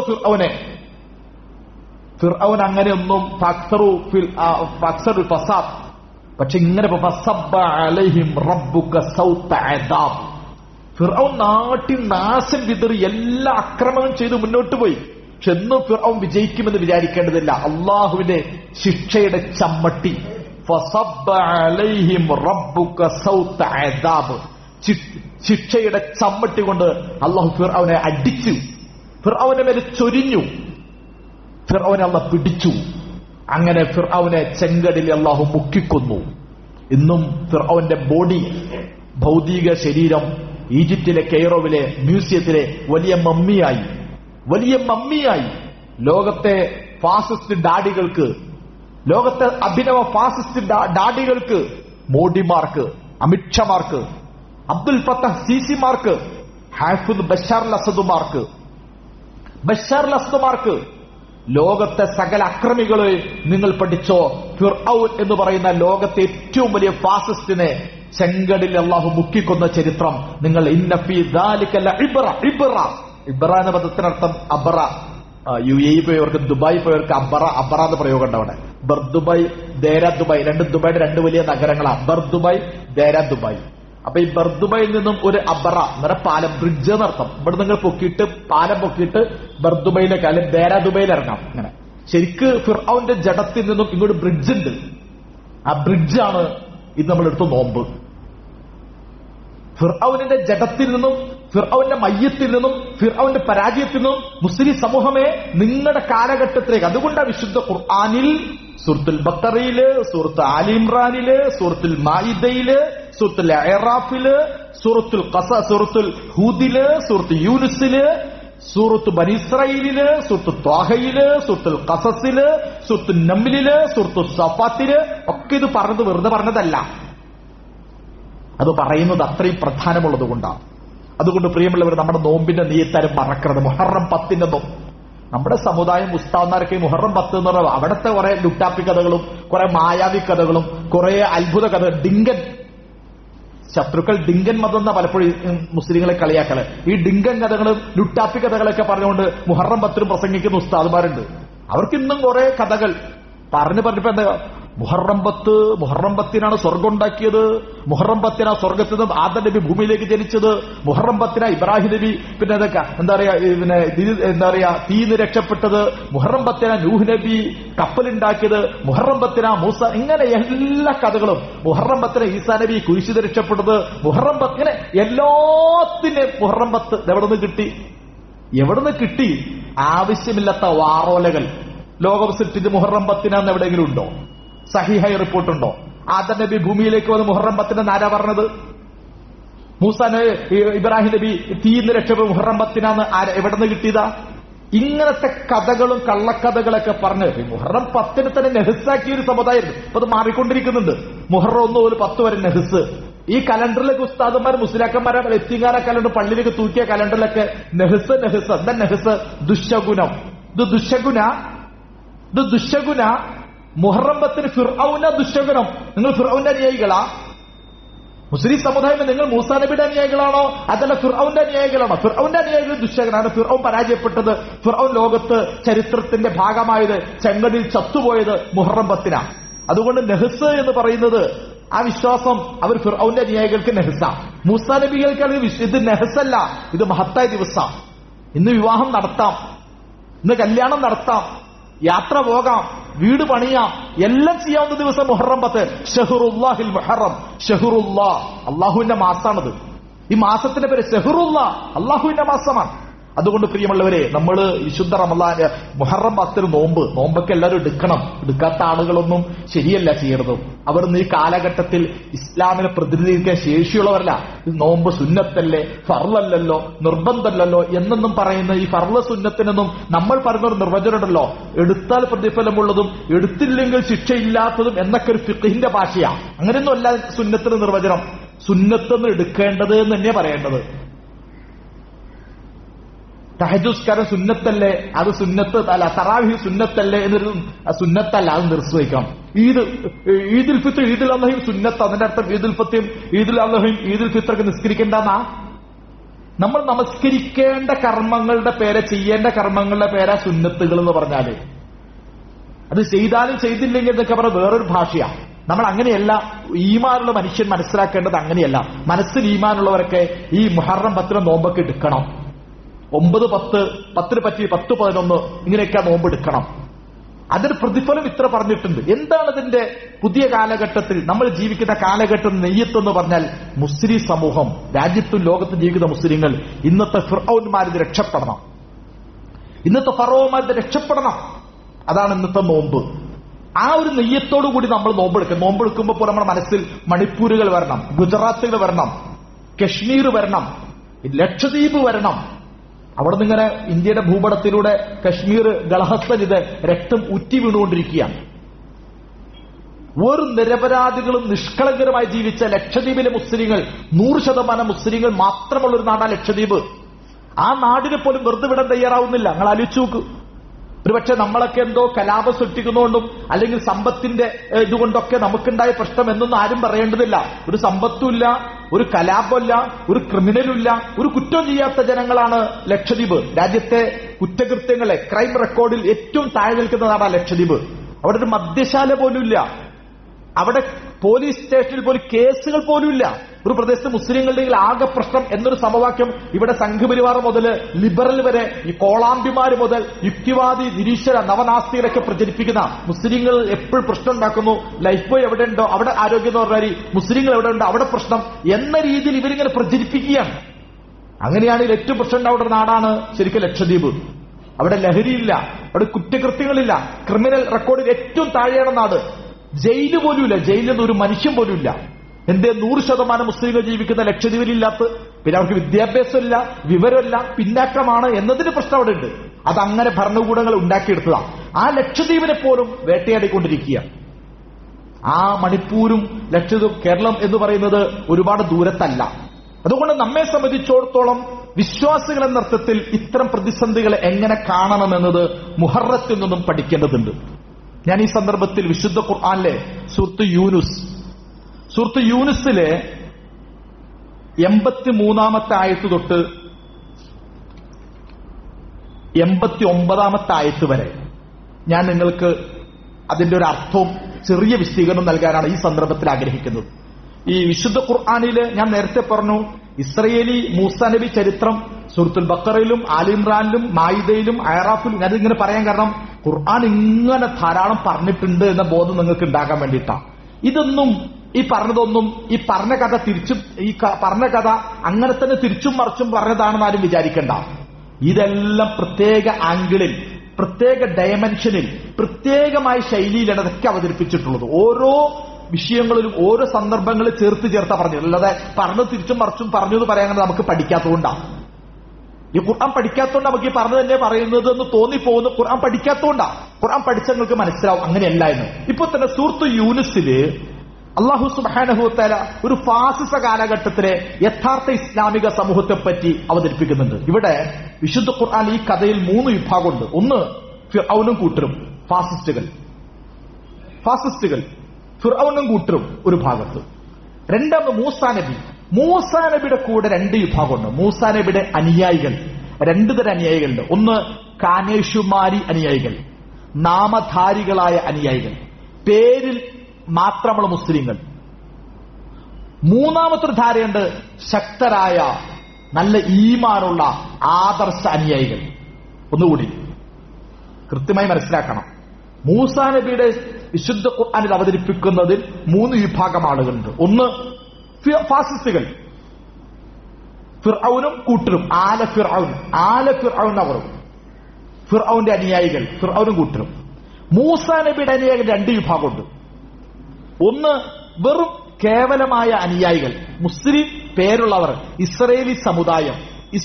ഫിർഔൻ അങ്ങനെയൊന്നും ഫസാദ്. പക്ഷെ ഇങ്ങനെ ഫിർഔൻ നാട്ടിൽ നാശം വിതറി എല്ലാ അക്രമവും ചെയ്ത് മുന്നോട്ട് പോയി. പക്ഷെ എന്നും ഫിർഔൻ വിജയിക്കുമെന്ന് വിചാരിക്കേണ്ടതില്ല. അള്ളാഹുവിന്റെ ശിക്ഷയുടെ ചമ്മട്ടി, ശിക്ഷയുടെ ചമ്മട്ടി കൊണ്ട് അള്ളാഹു ഫിർഔനെ അടിച്ചു, ഫിർഔനെ മേലെ ചൊരിഞ്ഞു, ഫിർഔനെ അള്ളാഹ് പിടിച്ചു. അങ്ങനെ ഫിർഔനെ ചെങ്കടലിൽ അള്ളാഹു മുക്കിക്കൊന്നു. ഇന്നും ഫിർഔന്റെ ബോഡി, ഭൗതിക ശരീരം ഈജിപ്തിലെ കെയ്റോവിലെ മ്യൂസിയത്തിലെ വലിയ മമ്മിയായി ലോകത്തെ ഫാസിസ്റ്റ് ഡാഡികൾക്ക്, ലോകത്തെ അഭിനവ ഫാസിസ്റ്റ് ഡാഡികൾക്ക്, മോഡിമാർക്ക്, അമിത്ഷമാർക്ക്, അബ്ദുൽ ഫത്തഹ് സിസിമാർക്ക്, ഹാഫിദ് ബഷാർ അൽ അസദുമാർക്ക്, ലോകത്തെ സകല അക്രമികളെ നിങ്ങൾ പഠിച്ചോ. ഫിർഔൻ എന്ന് പറയുന്ന ലോകത്തെ ഏറ്റവും വലിയ ഫാസിസ്റ്റിനെ ചെങ്കടിൽ അള്ളാഹു മുക്കിക്കൊന്ന ചരിത്രം നിങ്ങൾ ഇന്ന ഫീ ദാലിക ലഇബ്റ എന്ന പദത്തിനർത്ഥം അബറ. UAE പോയവർക്ക്, ദുബായ് പോയവർക്ക് അബറ എന്ന് പ്രയോഗം ഉണ്ട്. അവിടെ ബർദുബായ്, ദേരാ ദുബായ്, ദുബായിയുടെ 2 വലിയ നഗരങ്ങളാണ്, ബർദുബായ്, ദേരാ ദുബായ്. അപ്പൊ ഈ ബർദുബായിൽ നിന്നും ഒരു അബറ എന്നൊരു പാലം, ബ്രിഡ്ജ് എന്നർത്ഥം. ഇവിടെ നിങ്ങൾ പാലം പൊക്കിയിട്ട് ബർദുബൈയിലേക്ക് അല്ലെങ്കിൽ ദേരാ ദുബൈയിൽ ഇറങ്ങാം. അങ്ങനെ ശരിക്ക് ഫിർഔന്റെ ജഡത്തിൽ നിന്നും ഇങ്ങോട്ട് ബ്രിഡ്ജ് ഉണ്ട്. ആ ബ്രിഡ്ജാണ് ഇത് നമ്മൾ എടുത്ത നോമ്പ്. ഫിർഔനിന്റെ ജഡത്തിൽ നിന്നും, ഫിർഔന്റെ മയ്യത്തിൽ നിന്നും, ഫിർഔന്റെ പരാജയത്തിൽ നിന്നും മുസ്ലിം സമൂഹമേ നിങ്ങളുടെ കാലഘട്ടത്തിലേക്ക്. അതുകൊണ്ടാണ് വിശുദ്ധ ഖുർആനിൽ സൂറത്തുൽ ബഖറയില്, സൂറത്ത് ആലി ഇമ്രാനില്, സൂറത്തുൽ മാഇദയില്, സൂറത്തുൽ അഅറാഫില്, സൂറത്തുൽ ഹൂദില്, സൂറത്ത് യൂനുസില്, സൂറത്ത് ബനി ഇസ്രായീലില്, സൂറത്ത് ത്വാഹയില്, സൂറത്തുൽ ഖസസില്, സൂറത്തുൽ നംലില്, സൂറത്തുൽ സഫാത്തില് ഒക്കെ ഇത് പറഞ്ഞത് വെറുതെ പറഞ്ഞതല്ല. അത് പറയുന്നത് അത്രയും പ്രധാനമുള്ളത് കൊണ്ടാണ്. അതുകൊണ്ട് പ്രിയമുള്ളവർ, നമ്മുടെ നോമ്പിന്റെ നീയത്താരും മറക്കരുത്. മുഹറം 10 നോമ്പ്. നമ്മുടെ സമുദായം ഉസ്താദ്മാരൊക്കെ മുഹറം 10 എന്ന് പറയുന്നത് അവിടുത്തെ കുറെ ലുട്ടാപ്പി കഥകളും കുറെ മായാവി കഥകളും കുറെ അത്ഭുത കഥകൾ, ശത്രുക്കൾ ഡിങ്കൻ മതം എന്ന പലപ്പോഴും മുസ്ലിങ്ങളെ കളിയാക്കല്. ഈ ഡിങ്കൻ കഥകളും ലുട്ടാപ്പി കഥകളൊക്കെ പറഞ്ഞുകൊണ്ട് മുഹറം 10 പ്രസംഗിക്കുന്ന ഉസ്താദ്മാരുണ്ട്. അവർക്ക് ഇന്നും കുറെ കഥകൾ പറഞ്ഞപ്പോ എന്താ, മുഹറം 10 സ്വർഗം ഉണ്ടാക്കിയത്, മുഹറം 10 സ്വർഗത്തിൽ നിന്ന് ആദം നബി ഭൂമിയിലേക്ക് ജനിച്ചത്, മുഹറം 10 ഇബ്രാഹിം നബി പിന്നെ എന്താ പറയാ തീന്ന് രക്ഷപ്പെട്ടത്, മുഹറം 10 നൂഹ് നബി കപ്പലുണ്ടാക്കിയത്, മുഹറം 10 മൂസ, ഇങ്ങനെ എല്ലാ കഥകളും, മുഹറം 10 ഈസാ നബി കുരിശിത് രക്ഷപ്പെട്ടത്, മുഹറം 10 ഇങ്ങനെ എല്ലാത്തിനും മുഹറം 10 എവിടുന്ന് കിട്ടി? ആവശ്യമില്ലാത്ത വാറോലകൾ ലോകം സൃഷ്ടിച്ച് മുഹറം 10 എവിടെയെങ്കിലും ഉണ്ടോ? സഹിഹായ റിപ്പോർട്ടുണ്ടോ? ആദം നബി ഭൂമിയിലേക്ക് വന്ന് മുഹറം 10 ആരാ പറഞ്ഞത്? ഇബ്രാഹിം നബി തീന്ന് രക്ഷപ്പെട്ട മുഹറം 10 എവിടെ നിന്ന് കിട്ടിയതാ? ഇങ്ങനത്തെ കഥകളും കള്ളക്കഥകളൊക്കെ പറഞ്ഞ് മുഹറം 10 തന്നെ നെഹസാക്കിയ ഒരു സമുദായമായിരുന്നു. അപ്പൊ അത് മാറിക്കൊണ്ടിരിക്കുന്നുണ്ട്. മുഹറം 1 മുതൽ 10 വരെ നെഹസ്. ഈ കലണ്ടറിലേക്ക് ഉസ്താദന്മാർ മുസ്ലിയാക്കന്മാരെ എത്തിങ്ങാന കലണ്ടർ പള്ളിയിലേക്ക് തൂക്കിയ കലണ്ടറിലൊക്കെ നെഹസ്. എന്താ നെഹസ്? ദുശകുനം. ഇത് ദുശകുന മുഹറം 10 ഫിർഔന ദുശകനം. നിങ്ങൾ ഫിർഔന്റെ അനുയായികളാ? മുസ്ലിം സമുദായം നിങ്ങൾ മൂസാ നബിയുടെ അനുയായികളാണോ അതല്ല ഫിർഔന്റെ അനുയായികളാണോ? ഫിർഔന്റെ അനുയായികൾ ദുശകനാണ്. ഫിർഔൻ പരാജയപ്പെട്ടത്, ഫിർഔൻ ലോകത്ത് ചരിത്രത്തിന്റെ ഭാഗമായത്, ചെങ്കടിൽ ചത്തുപോയത് മുഹറം 10 അതുകൊണ്ട് നെഹ്സ് എന്ന് പറയുന്നത് ആ വിശ്വാസം അവർ ഫിർഔന്റെ അനുയായികൾക്ക് നെഹ്സ. മൂസാ നബികൾക്ക് ഇത് നെഹ്സല്ല, ഇത് മഹത്തായ ദിവസം. ഇന്ന് വിവാഹം നടത്താം, ഇന്ന് കല്യാണം നടത്താം, യാത്ര പോകാം, വീട് പണിയാം, എല്ലാം ചെയ്യാവുന്ന ദിവസം മുഹറം 10. ഷഹ്റുല്ലാഹിൽ മുഹറം. ഷഹ്റുല്ലാ, അള്ളാഹുവിന്റെ മാസമാണത്. ഈ മാസത്തിന്റെ പേര് ഷഹ്റുല്ലാ, അള്ളാഹുവിന്റെ മാസമാണ്. അതുകൊണ്ട് പ്രിയമുള്ളവരെ, നമ്മൾ വിശുദ്ധ റമളാന് മുഹറം 10 നോമ്പൊക്കെ എല്ലാവരും എടുക്കണം. എടുക്കാത്ത ആളുകളൊന്നും ശരിയല്ല ചെയ്യരുത്. അവർ ഈ കാലഘട്ടത്തിൽ ഇസ്ലാമിനെ പ്രതിനിധീകരിക്കാൻ ശേഷിയുള്ളവരല്ല. നോമ്പ് സുന്നത്തല്ലേ, ഫർളല്ലല്ലോ, നിർബന്ധമല്ലല്ലോ എന്നൊന്നും പറയുന്ന ഈ ഫർള് സുന്നത്തിനൊന്നും നമ്മൾ പറഞ്ഞൊരു നിർവചനമുണ്ടല്ലോ, എടുത്താൽ പ്രതിഫലമുള്ളതും എടുത്തില്ലെങ്കിൽ ശിക്ഷയില്ലാത്തതും എന്നൊക്കെ ഒരു ഫിഖ്ഹിന്റെ ഭാഷയാണ്. അങ്ങനെയൊന്നും അല്ല സുന്നത്തിന് നിർവചനം. സുന്നത്തൊന്നും എടുക്കേണ്ടത് എന്ന് തന്നെയാ പറയേണ്ടത്. തഹജ്ജുദ് സുന്നത്തല്ലേ, അത് സുന്നത്ത് അല്ല. തറാവീഹ് സുന്നത്തല്ലേ എന്നൊരു സുന്നത്തല്ല, അത് നിർവഹിക്കണം. ഈദുൽ ഫിത്ർ, ഈദുൽ അദ്ഹയും സുന്നത്ത്. അതിന്റെ അർത്ഥം ഈദുൽ ഫിത്റും ഈദുൽ അദ്ഹയും ഈദുൽ ഫിത്രൊക്കെ നിസ്കരിക്കേണ്ടെന്നാ? നമ്മൾ നമസ്കരിക്കേണ്ട കർമ്മങ്ങളുടെ പേരെ, ചെയ്യേണ്ട കർമ്മങ്ങളുടെ പേരാ സുന്നത്തുകൾ എന്ന് പറഞ്ഞാല്. അത് ചെയ്താലും ചെയ്തില്ലെങ്കിൽ എന്നൊക്കെ പറഞ്ഞ വേറൊരു ഭാഷയാണ്. നമ്മൾ അങ്ങനെയല്ല. ഈമാനുള്ള മനുഷ്യൻ മനസ്സിലാക്കേണ്ടത് അങ്ങനെയല്ല. മനസ്സിൽ ഈമാനുള്ളവരൊക്കെ ഈ മുഹറം 10 നോമ്പൊക്കെ എടുക്കണം. 9, 10, 10 പറ്റി 10, 11 ഇങ്ങനെയൊക്കെ നോമ്പെടുക്കണം. അതിന് പ്രതിഫലം ഇത്ര പറഞ്ഞിട്ടുണ്ട്. എന്താണ് ഇതിന്റെ പുതിയ കാലഘട്ടത്തിൽ നമ്മൾ ജീവിക്കുന്ന കാലഘട്ടം നെയ്യത്തെന്ന് പറഞ്ഞാൽ, മുസ്ലിം സമൂഹം, രാജ്യത്തും ലോകത്തും ജീവിക്കുന്ന മുസ്ലിങ്ങൾ ഇന്നത്തെ ഫിർഔന്മാരിൽ രക്ഷപ്പെടണം. ഇന്നത്തെ ഫറോമാരിൽ രക്ഷപ്പെടണം. അതാണ് ഇന്നത്തെ നോമ്പ്. ആ ഒരു നെയ്യത്തോടു കൂടി നമ്മൾ നോമ്പെടുക്കും. നോമ്പെടുക്കുമ്പോൾ പോലെ നമ്മുടെ മനസ്സിൽ മണിപ്പൂരുകൾ വരണം, ഗുജറാത്തുകൾ വരണം, കശ്മീർ വരണം, ലക്ഷദ്വീപ് വരണം. അവിടെ നിന്ന് ഇങ്ങനെ ഇന്ത്യയുടെ ഭൂപടത്തിലൂടെ കശ്മീർ, ഗളഹസ്തൻ ഇത് രക്തം ഉറ്റി വീണുകൊണ്ടിരിക്കുകയാണ്. ഒരു നിരപരാധികളും നിഷ്കളങ്കരമായി ജീവിച്ച ലക്ഷദ്വീപിലെ മുസ്ലിങ്ങൾ, 100% മുസ്ലിങ്ങൾ മാത്രമുള്ള ഒരു നാടാണ് ലക്ഷദ്വീപ്. ആ നാടിനെ പോലും വെറുതെ വിടാൻ തയ്യാറാവുന്നില്ല. നിങ്ങൾ ആലോചിച്ച് നോക്ക്. ഒരുപക്ഷെ നമ്മളൊക്കെ എന്തോ കലാപം സൃഷ്ടിക്കുന്നതുകൊണ്ടും അല്ലെങ്കിൽ സമ്പത്തിന്റെ ഇതുകൊണ്ടൊക്കെ നമുക്കുണ്ടായ പ്രശ്നം എന്നൊന്നും ആരും പറയേണ്ടതില്ല. ഒരു സമ്പത്തുമില്ല, ഒരു കലാപമില്ല, ഒരു ക്രിമിനലുമില്ല, ഒരു കുറ്റം ചെയ്യാത്ത ജനങ്ങളാണ് ലക്ഷദ്വീപ്. രാജ്യത്തെ കുറ്റകൃത്യങ്ങളെ ക്രൈം റെക്കോർഡിൽ ഏറ്റവും താഴെ നിൽക്കുന്ന നാടാണ് ലക്ഷദ്വീപ്. അവിടെ ഒരു മദ്യശാല പോലും ഇല്ല. അവിടെ പോലീസ് സ്റ്റേഷനിൽ പോലും കേസുകൾ പോലും ഇല്ല. ഒരു പ്രദേശത്ത് മുസ്ലിങ്ങളുടെ ആകെ പ്രശ്നം എന്നൊരു സമവാക്യം ഇവിടെ സംഘപരിവാർ മുതൽ ലിബറൽ വരെ, ഈ കോളാമ്പിമാര് മുതൽ യുക്തിവാദി, നിരീശ്വര, നവനാസ്തികരൊക്കെ പ്രചരിപ്പിക്കുന്ന മുസ്ലിങ്ങൾ എപ്പോഴും പ്രശ്നം ഉണ്ടാക്കുന്നു. ലൈഫ് ബോയ് എവിടെ ഉണ്ടോ അവിടെ ആരോഗ്യം എന്ന് പറഞ്ഞാൽ മുസ്ലിങ്ങൾ എവിടെ ഉണ്ടോ അവിടെ പ്രശ്നം എന്ന രീതിയിൽ ഇവരിങ്ങനെ പ്രചരിപ്പിക്കുകയാണ്. അങ്ങനെയാണെങ്കിൽ ഏറ്റവും പ്രശ്നം ഉണ്ടാവുന്ന നാടാണ് ശരിക്കും ലക്ഷദ്വീപ്. അവിടെ ലഹരിയില്ല, അവിടെ കുറ്റകൃത്യങ്ങളില്ല, ക്രിമിനൽ റെക്കോർഡിൽ ഏറ്റവും താഴെയാണ് നാട്. ജയില് പോലുമില്ല, ജയിലിൽ നിന്ന് ഒരു മനുഷ്യൻ പോലുമില്ല. എന്തേ 100% മുസ്ലിങ്ങൾ ജീവിക്കുന്ന ലക്ഷദ്വീപിലില്ലാത്ത? പിന്നെ അവർക്ക് വിദ്യാഭ്യാസമില്ല, വിവരമില്ല, പിന്നാക്കമാണ് എന്നതിന് പ്രശ്നം അവിടെ ഉണ്ട്. അതങ്ങനെ ഭരണകൂടങ്ങൾ ഉണ്ടാക്കിയെടുത്തതാണ്. ആ ലക്ഷദ്വീപിനെ പോലും വേട്ടയാടിക്കൊണ്ടിരിക്കുക. ആ മണിപ്പൂരും ലക്ഷദ്വീപ്, കേരളം എന്ന് പറയുന്നത് ഒരുപാട് ദൂരത്തല്ല. അതുകൊണ്ട് നമ്മെ സംബന്ധിച്ചിടത്തോളം വിശ്വാസികൾ എന്ന അർത്ഥത്തിൽ ഇത്തരം പ്രതിസന്ധികളെ എങ്ങനെ കാണണമെന്നത് മുഹറത്തിൽ നിന്നും പഠിക്കേണ്ടതുണ്ട്. ഞാൻ ഈ സന്ദർഭത്തിൽ വിശുദ്ധ ഖുർആനിലെ സൂറത്ത് യൂനുസിലെ 83 ആയത്ത് തൊട്ട് 89 ആയത്ത് വരെ ഞാൻ നിങ്ങൾക്ക് അതിന്റെ ഒരു അർത്ഥവും ചെറിയ വിശദീകരണം നൽകാനാണ് ഈ സന്ദർഭത്തിൽ ആഗ്രഹിക്കുന്നത്. ഈ വിശുദ്ധ ഖുർആനില് ഞാൻ നേരത്തെ പറഞ്ഞു, ഇസ്രയേലി മൂസാ നബി ചരിത്രം സൂറത്തുൽ ബഖറയിലും ആലിമ്രാനിലും മായിദയിലും അയറാഫിലും ഞാനിങ്ങനെ പറയാൻ കാരണം ഖുർആൻ ഇങ്ങനെ ധാരാളം പറഞ്ഞിട്ടുണ്ട് എന്ന ബോധം നിങ്ങൾക്ക് ഉണ്ടാകാൻ വേണ്ടിയിട്ടാണ്. ഇതൊന്നും ഈ പറഞ്ഞതൊന്നും ഈ പറഞ്ഞ കഥ തിരിച്ചും ഈ പറഞ്ഞ കഥ അങ്ങനെ തന്നെ തിരിച്ചും മറിച്ചും പറഞ്ഞതാണെന്ന് ആരും വിചാരിക്കേണ്ട. ഇതെല്ലാം പ്രത്യേക ആംഗിളിൽ, പ്രത്യേക ഡയമെൻഷനിൽ, പ്രത്യേകമായ ശൈലിയിലാണ് ഇതൊക്കെ അവതരിപ്പിച്ചിട്ടുള്ളത്. ഓരോ വിഷയങ്ങളിലും ഓരോ സന്ദർഭങ്ങളിൽ ചേർത്താ പറഞ്ഞത്. അല്ലാതെ പറഞ്ഞത് തിരിച്ചും മറിച്ചും പറഞ്ഞു എന്ന് പറയാൻ നമുക്ക് പഠിക്കാത്തതുകൊണ്ടാണ്. ഈ ഖുർആൻ പഠിക്കാത്തതുകൊണ്ട് നമുക്ക് ഈ പറഞ്ഞു തന്നെ പറയുന്നത് എന്ന് തോന്നിപ്പോകുന്നു. ഖുർആൻ പഠിക്കാത്തതുകൊണ്ടാണ്. ഖുർആൻ പഠിച്ച നിങ്ങൾക്ക് മനസ്സിലാവും അങ്ങനെയല്ല എന്ന്. ഇപ്പൊ തന്നെ സൂറത്ത് യൂനുസില് അല്ലാഹു സുബ്ഹാനഹു വ തആല ഒരു ഫാസിസ കാലഘട്ടത്തിലെ യഥാർത്ഥ ഇസ്ലാമിക സമൂഹത്തെ പറ്റി അവതരിപ്പിക്കുന്നുണ്ട്. ഇവിടെ വിശുദ്ധ ഖുർആൻ ഈ കഥയിൽ 3 വിഭാഗമുണ്ട്. ഒന്ന് ഫിർഔനും കൂട്ടരും, ഫാസിസ്റ്റുകൾ. ഫാസിസ്റ്റുകൾ, ഫിർഔനും കൂട്ടരും ഒരു ഭാഗത്ത്. രണ്ടാമത് മൂസാ നബി. മൂസാ നബിയുടെ കൂടെ രണ്ട് വിഭാഗമുണ്ട്. മൂസാ നബിയുടെ അനുയായികൾ, രണ്ടു തരം അനുയായികളുണ്ട്. ഒന്ന് കാനേഷുമാരി അനുയായികൾ, നാമധാരികളായ അനുയായികൾ, പേരിൽ മാത്രമുള്ള മുസ്ലിങ്ങൾ. മൂന്നാമത്തെ ഒരു ധാരയുണ്ട്, ശക്തരായ നല്ല ഈമാനുള്ള ആദർശ അനുയായികൾ. ഒന്നുകൂടി കൃത്യമായി മനസ്സിലാക്കണം. മൂസാ നബിയുടെ വിശുദ്ധ ഖുർആനിൽ അവതരിപ്പിക്കുന്നതിൽ മൂന്ന് വിഭാഗം ആളുകളുണ്ട്. ഒന്ന് ഫാസിസ്റ്റുകൾ, ഫിർഔനും കൂട്ടരും, ആല ഫിർഔൻ അവർ, ഫിർഔന്റെ അനുയായികൾ, ഫിർഔനും കൂട്ടരും. മൂസാ നബിയുടെ അനുയായികൾ രണ്ട് വിഭാഗമുണ്ട്. ഒന്ന് വെറും കേവലമായ അനുയായികൾ, മുസ്ലിം പേരുള്ളവർ, ഇസ്രയേലി സമുദായം.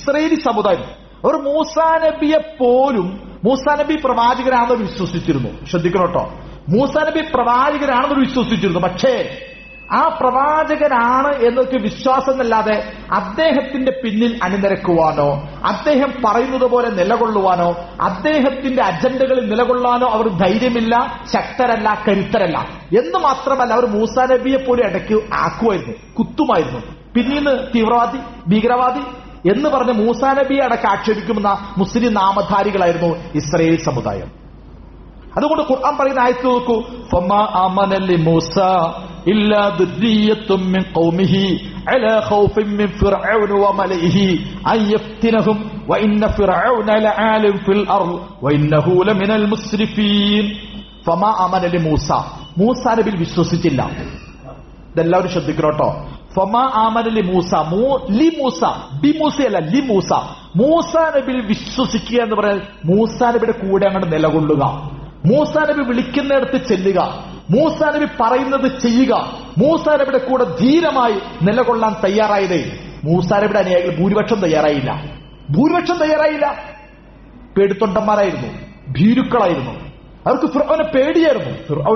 അവർ മൂസാ നബിയെ പോലും, മൂസാ നബി പ്രവാചകനാണെന്ന് വിശ്വസിച്ചിരുന്നു. ശ്രദ്ധിക്കണം കേട്ടോ, മൂസാ നബി പ്രവാചകനാണെന്ന് വിശ്വസിച്ചിരുന്നു. പക്ഷേ ആ പ്രവാചകനാണ് എന്നൊക്കെ വിശ്വാസം എന്നല്ലാതെ അദ്ദേഹത്തിന്റെ പിന്നിൽ അണിനിരക്കുവാനോ, അദ്ദേഹം പറയുന്നത് പോലെ നിലകൊള്ളുവാനോ, അദ്ദേഹത്തിന്റെ അജണ്ടകളിൽ നിലകൊള്ളാനോ അവർ ധൈര്യമില്ല, ശക്തരല്ല, കരുത്തരല്ല. എന്ന് മാത്രമല്ല, അവർ മൂസാ നബിയെ പോലെ ഇടയ്ക്ക് ആക്കുമായിരുന്നു, കുത്തുമായിരുന്നു. പിന്നീട് തീവ്രവാദി, ഭീകരവാദി എന്ന് പറഞ്ഞ് മൂസാ നബിയെ അടക്കം ആക്ഷേപിക്കുന്ന മുസ്ലിം നാമധാരികളായിരുന്നു ഇസ്രായേൽ സമുദായം. അതുകൊണ്ട് ഖുർആൻ പറയുന്ന ആയത്ത് നോക്കൂ, ഫമാ ആമന ലിമൂസ ഇല്ലാ ദുർരിയ്യത്തും മിൻ ഖൗമിഹി അലാ ഖൗഫിൻ മിൻ ഫിർഔന വമലഇഹി അൻ യഫ്തിനഹും വഇന്ന ഫിർഔന ലആലിം ഫിൽ അർള് വഇന്നഹു ലമിനൽ മുസ്രിഫീൻ. ഫമാ ആമന ലിമൂസ, മൂസാ നബിയിൽ വിശ്വസിച്ചില്ല. ഇതെല്ലാവരും ശ്രദ്ധിക്കണം കേട്ടോ. ഫമാ ആമന ലിമൂസ, ലിമൂസ, ബിമൂസയല്ല, ലിമൂസ. മൂസാ നബിയിൽ വിശ്വസിക്കുക എന്ന് പറഞ്ഞാൽ മൂസാ നബിയുടെ കൂടെ അങ്ങോട്ട് നിലകൊള്ളുക, മൂസാ നബി വിളിക്കുന്നിടത്ത് ചെല്ലുക, മൂസാ നബി പറയുന്നത് ചെയ്യുക, മൂസാ നബിയുടെ കൂടെ ധീരമായി നിലകൊള്ളാൻ തയ്യാറായതേ മൂസാ നബിയുടെ അനുയായികൾ ഭൂരിപക്ഷം തയ്യാറായില്ല. പേടിത്തൊണ്ടന്മാരായിരുന്നു, ഭീരുക്കളായിരുന്നു. അവർക്ക് ഫിർഔനെ പേടിയായിരുന്നു. ഫിർഔൻ,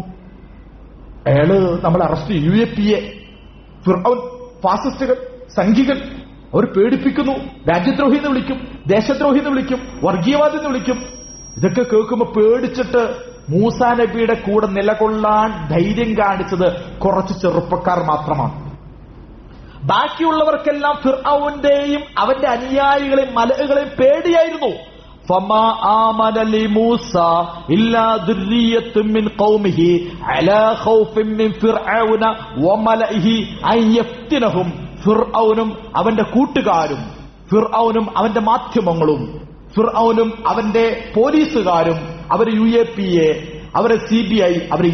അയാള് നമ്മൾ അറസ്റ്റ്, UAPA, ഫിർഔൻ, ഫാസിസ്റ്റുകൾ, സംഘികൾ, അവർ പേടിപ്പിക്കുന്നു. രാജ്യദ്രോഹി എന്ന് വിളിക്കും, ദേശദ്രോഹി എന്ന് വിളിക്കും, വർഗീയവാദി എന്ന് വിളിക്കും. ഇതൊക്കെ കേൾക്കുമ്പോ പേടിച്ചിട്ട് മൂസാ നബിയുടെ കൂടെ നിലകൊള്ളാൻ ധൈര്യം കാണിച്ചത് കുറച്ച് ചെറുപ്പക്കാർ മാത്രമാണ്. ബാക്കിയുള്ളവർക്കെല്ലാം ഫിർഔന്റെയും അവന്റെ അനുയായികളെയും മലകളെയും പേടിയായിരുന്നു. ഫമാ ആമന ലിമൂസ ഇല്ലാ ദുർരിയ്യത്തും മിൻ ഖൗമിഹി അലാ ഖൗഫിൻ മിൻ ഫിർഔന വമലഇഹി അൻ യഫ്തിനഹും. ഫിർഔനും അവന്റെ കൂട്ടുകാരും, ഫിർഔനും അവന്റെ മാധ്യമങ്ങളും, ഫിർഔനും അവന്റെ പോലീസുകാരും, അവര് UAPA, അവരെ CBI, അവര്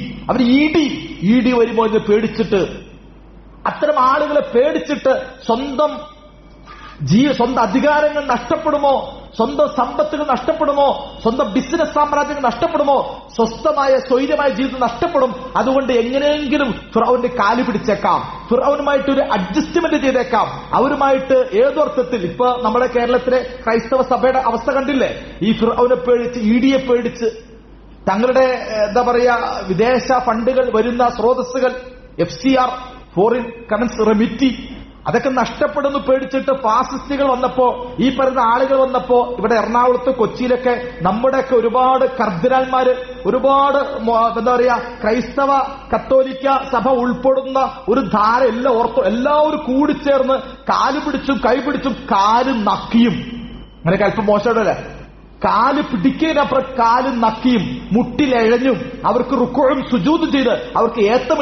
ED വരുമോ എന്ന് പേടിച്ചിട്ട്, അത്തരം ആളുകളെ പേടിച്ചിട്ട് സ്വന്തം അധികാരങ്ങൾ നഷ്ടപ്പെടുമോ, സ്വന്തം സമ്പത്തുകൾ നഷ്ടപ്പെടുമോ, സ്വന്തം ബിസിനസ് സാമ്രാജ്യങ്ങൾ നഷ്ടപ്പെടുമോ, സ്വസ്ഥമായ സ്വൈര്യമായ ജീവിതം നഷ്ടപ്പെടും. അതുകൊണ്ട് എങ്ങനെയെങ്കിലും ഫിർഔന്റെ കാല് പിടിച്ചേക്കാം, ഫിർഔനുമായിട്ട് ഒരു അഡ്ജസ്റ്റ്മെന്റ് ചെയ്തേക്കാം. അവരുമായിട്ട് ഏതർത്ഥത്തിൽ, ഇപ്പൊ നമ്മുടെ കേരളത്തിലെ ക്രൈസ്തവ സഭയുടെ അവസ്ഥ കണ്ടില്ലേ? ഈ ഫിർഔനെ പേടിച്ച്, EDയെ പേടിച്ച്, തങ്ങളുടെ എന്താ പറയാ വിദേശ ഫണ്ടുകൾ വരുന്ന സ്രോതസ്സുകൾ, FCR, ഫോറിൻ കറൻസി റെമിറ്റി, അതൊക്കെ നഷ്ടപ്പെടുന്നു പേടിച്ചിട്ട് ഫാസിസ്റ്റുകൾ വന്നപ്പോ, ഈ പറയുന്ന ആളുകൾ വന്നപ്പോ, ഇവിടെ എറണാകുളത്ത്, കൊച്ചിയിലൊക്കെ നമ്മുടെയൊക്കെ ഒരുപാട് കർദിനാൾമാര്, ഒരുപാട് എന്താ പറയാ ക്രൈസ്തവ കത്തോലിക്ക സഭ ഉൾപ്പെടുന്ന ഒരു ധാര എല്ലാവരും കൂടിച്ചേർന്ന് കാല് പിടിച്ചും കൈ പിടിച്ചും കാല് നക്കിയും, അങ്ങനെയൊക്കെ അല്പം മോശമല്ലേ, കാല് പിടിക്കുന്നതിനപ്പുറം കാല് നക്കിയും മുട്ടിലെഴഞ്ഞും അവർക്ക് റുക്കുഉം സുജൂദും ചെയ്ത് അവർക്ക്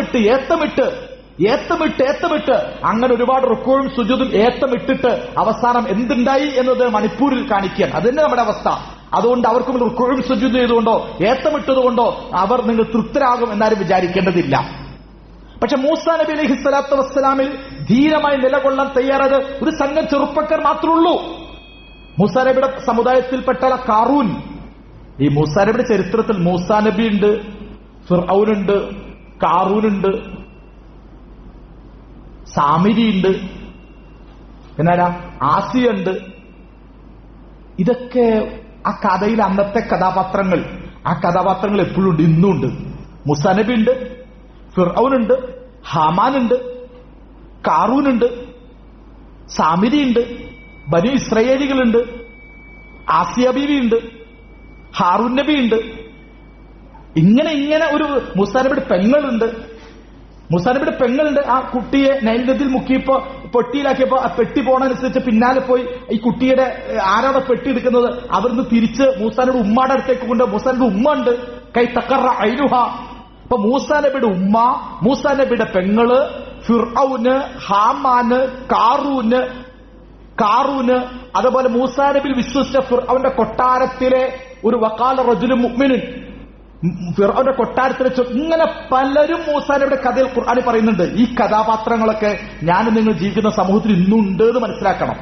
ഏത്തമിട്ട് അങ്ങനെ ഒരുപാട് റുക്കുഉം സുജൂദും ഏത്തമിട്ടിട്ട് അവസാനം എന്തുണ്ടായി എന്നത് മണിപ്പൂരിൽ കാണിക്കാൻ, അതന്നെ നമ്മുടെ അവസ്ഥ. അതുകൊണ്ട് അവർക്ക് റുക്കുഉം സുജൂദും ചെയ്തുകൊണ്ടോ ഏത്തമിട്ടതുകൊണ്ടോ അവർ നിങ്ങൾ തൃപ്തരാകും എന്നാരും വിചാരിക്കേണ്ടതില്ല. പക്ഷെ മൂസാ നബി അലൈഹി സ്വലാത്തു വസ്സലാമിൽ ധീരമായി നിലകൊള്ളാൻ തയ്യാറായത് ഒരു സംഘം ചെറുപ്പക്കാർ മാത്രമേ ഉള്ളൂ. മൂസാ നബിയുടെ സമുദായത്തിൽപ്പെട്ട കാറൂൻ. ഈ മൂസാ നബിയുടെ ചരിത്രത്തിൽ മൂസാ നബി ഉണ്ട്, ഫിർഔനുണ്ട്, കാറൂനുണ്ട്, സാമിരിയുണ്ട്, എന്നാ ആസിയുണ്ട്. ഇതൊക്കെ ആ കഥയിൽ അന്നത്തെ കഥാപാത്രങ്ങൾ, ആ കഥാപാത്രങ്ങൾ എപ്പോഴും ഉണ്ട്, ഇന്നുണ്ട്. മൂസാ നബി ഉണ്ട്, ഫിർഔനുണ്ട്, ഹാമാനുണ്ട്, കാറൂനുണ്ട്, സാമിരിയുണ്ട്, ബനു ഇസ്രായേലികളുണ്ട്, ആസിയ ബീവി ഉണ്ട്, ഹാറൂൻ നബി ഉണ്ട്. ഇങ്ങനെ ഒരു മൂസാ നബിയുടെ പെങ്ങളുണ്ട്. ആ കുട്ടിയെ നൈൽ നദിയിൽ മുക്കിയപ്പോ പെട്ടിയിലാക്കിയപ്പോ ആ പെട്ടി പോണനുസരിച്ച് പിന്നാലെ പോയി ഈ കുട്ടിയുടെ ആരാടെ പെട്ടി എടുക്കുന്നത് അവിടുന്ന് തിരിച്ച് മൂസാനബിയുടെ ഉമ്മാടെ അടുത്തേക്ക് കൊണ്ട് മൂസാനബിയുടെ ഉമ്മ ഉണ്ട്. കൈ തക്കറ ഐനുഹ. അപ്പൊ മൂസാ നബിയുടെ ഉമ്മ, മൂസാ നബിയുടെ പെങ്ങള്, ഫിർഔന്, ഹാമാന്, കാറൂന്, അതുപോലെ മൂസാ നബിയിൽ വിശ്വസിച്ച ഫിർഔന്റെ കൊട്ടാരത്തിലെ ഒരു വഖാല റജുലുൻ മുഅ്മിനുൻ, ഫിർഔന്റെ കൊട്ടാരത്തിലെ ഇങ്ങനെ പലരും മൂസാ നബിയുടെ കഥയിൽ ഖുർആനിൽ പറയുന്നുണ്ട്. ഈ കഥാപാത്രങ്ങളൊക്കെ ഞാനും നിങ്ങൾ ജീവിക്കുന്ന സമൂഹത്തിൽ ഇന്നുണ്ട് എന്ന് മനസ്സിലാക്കണം.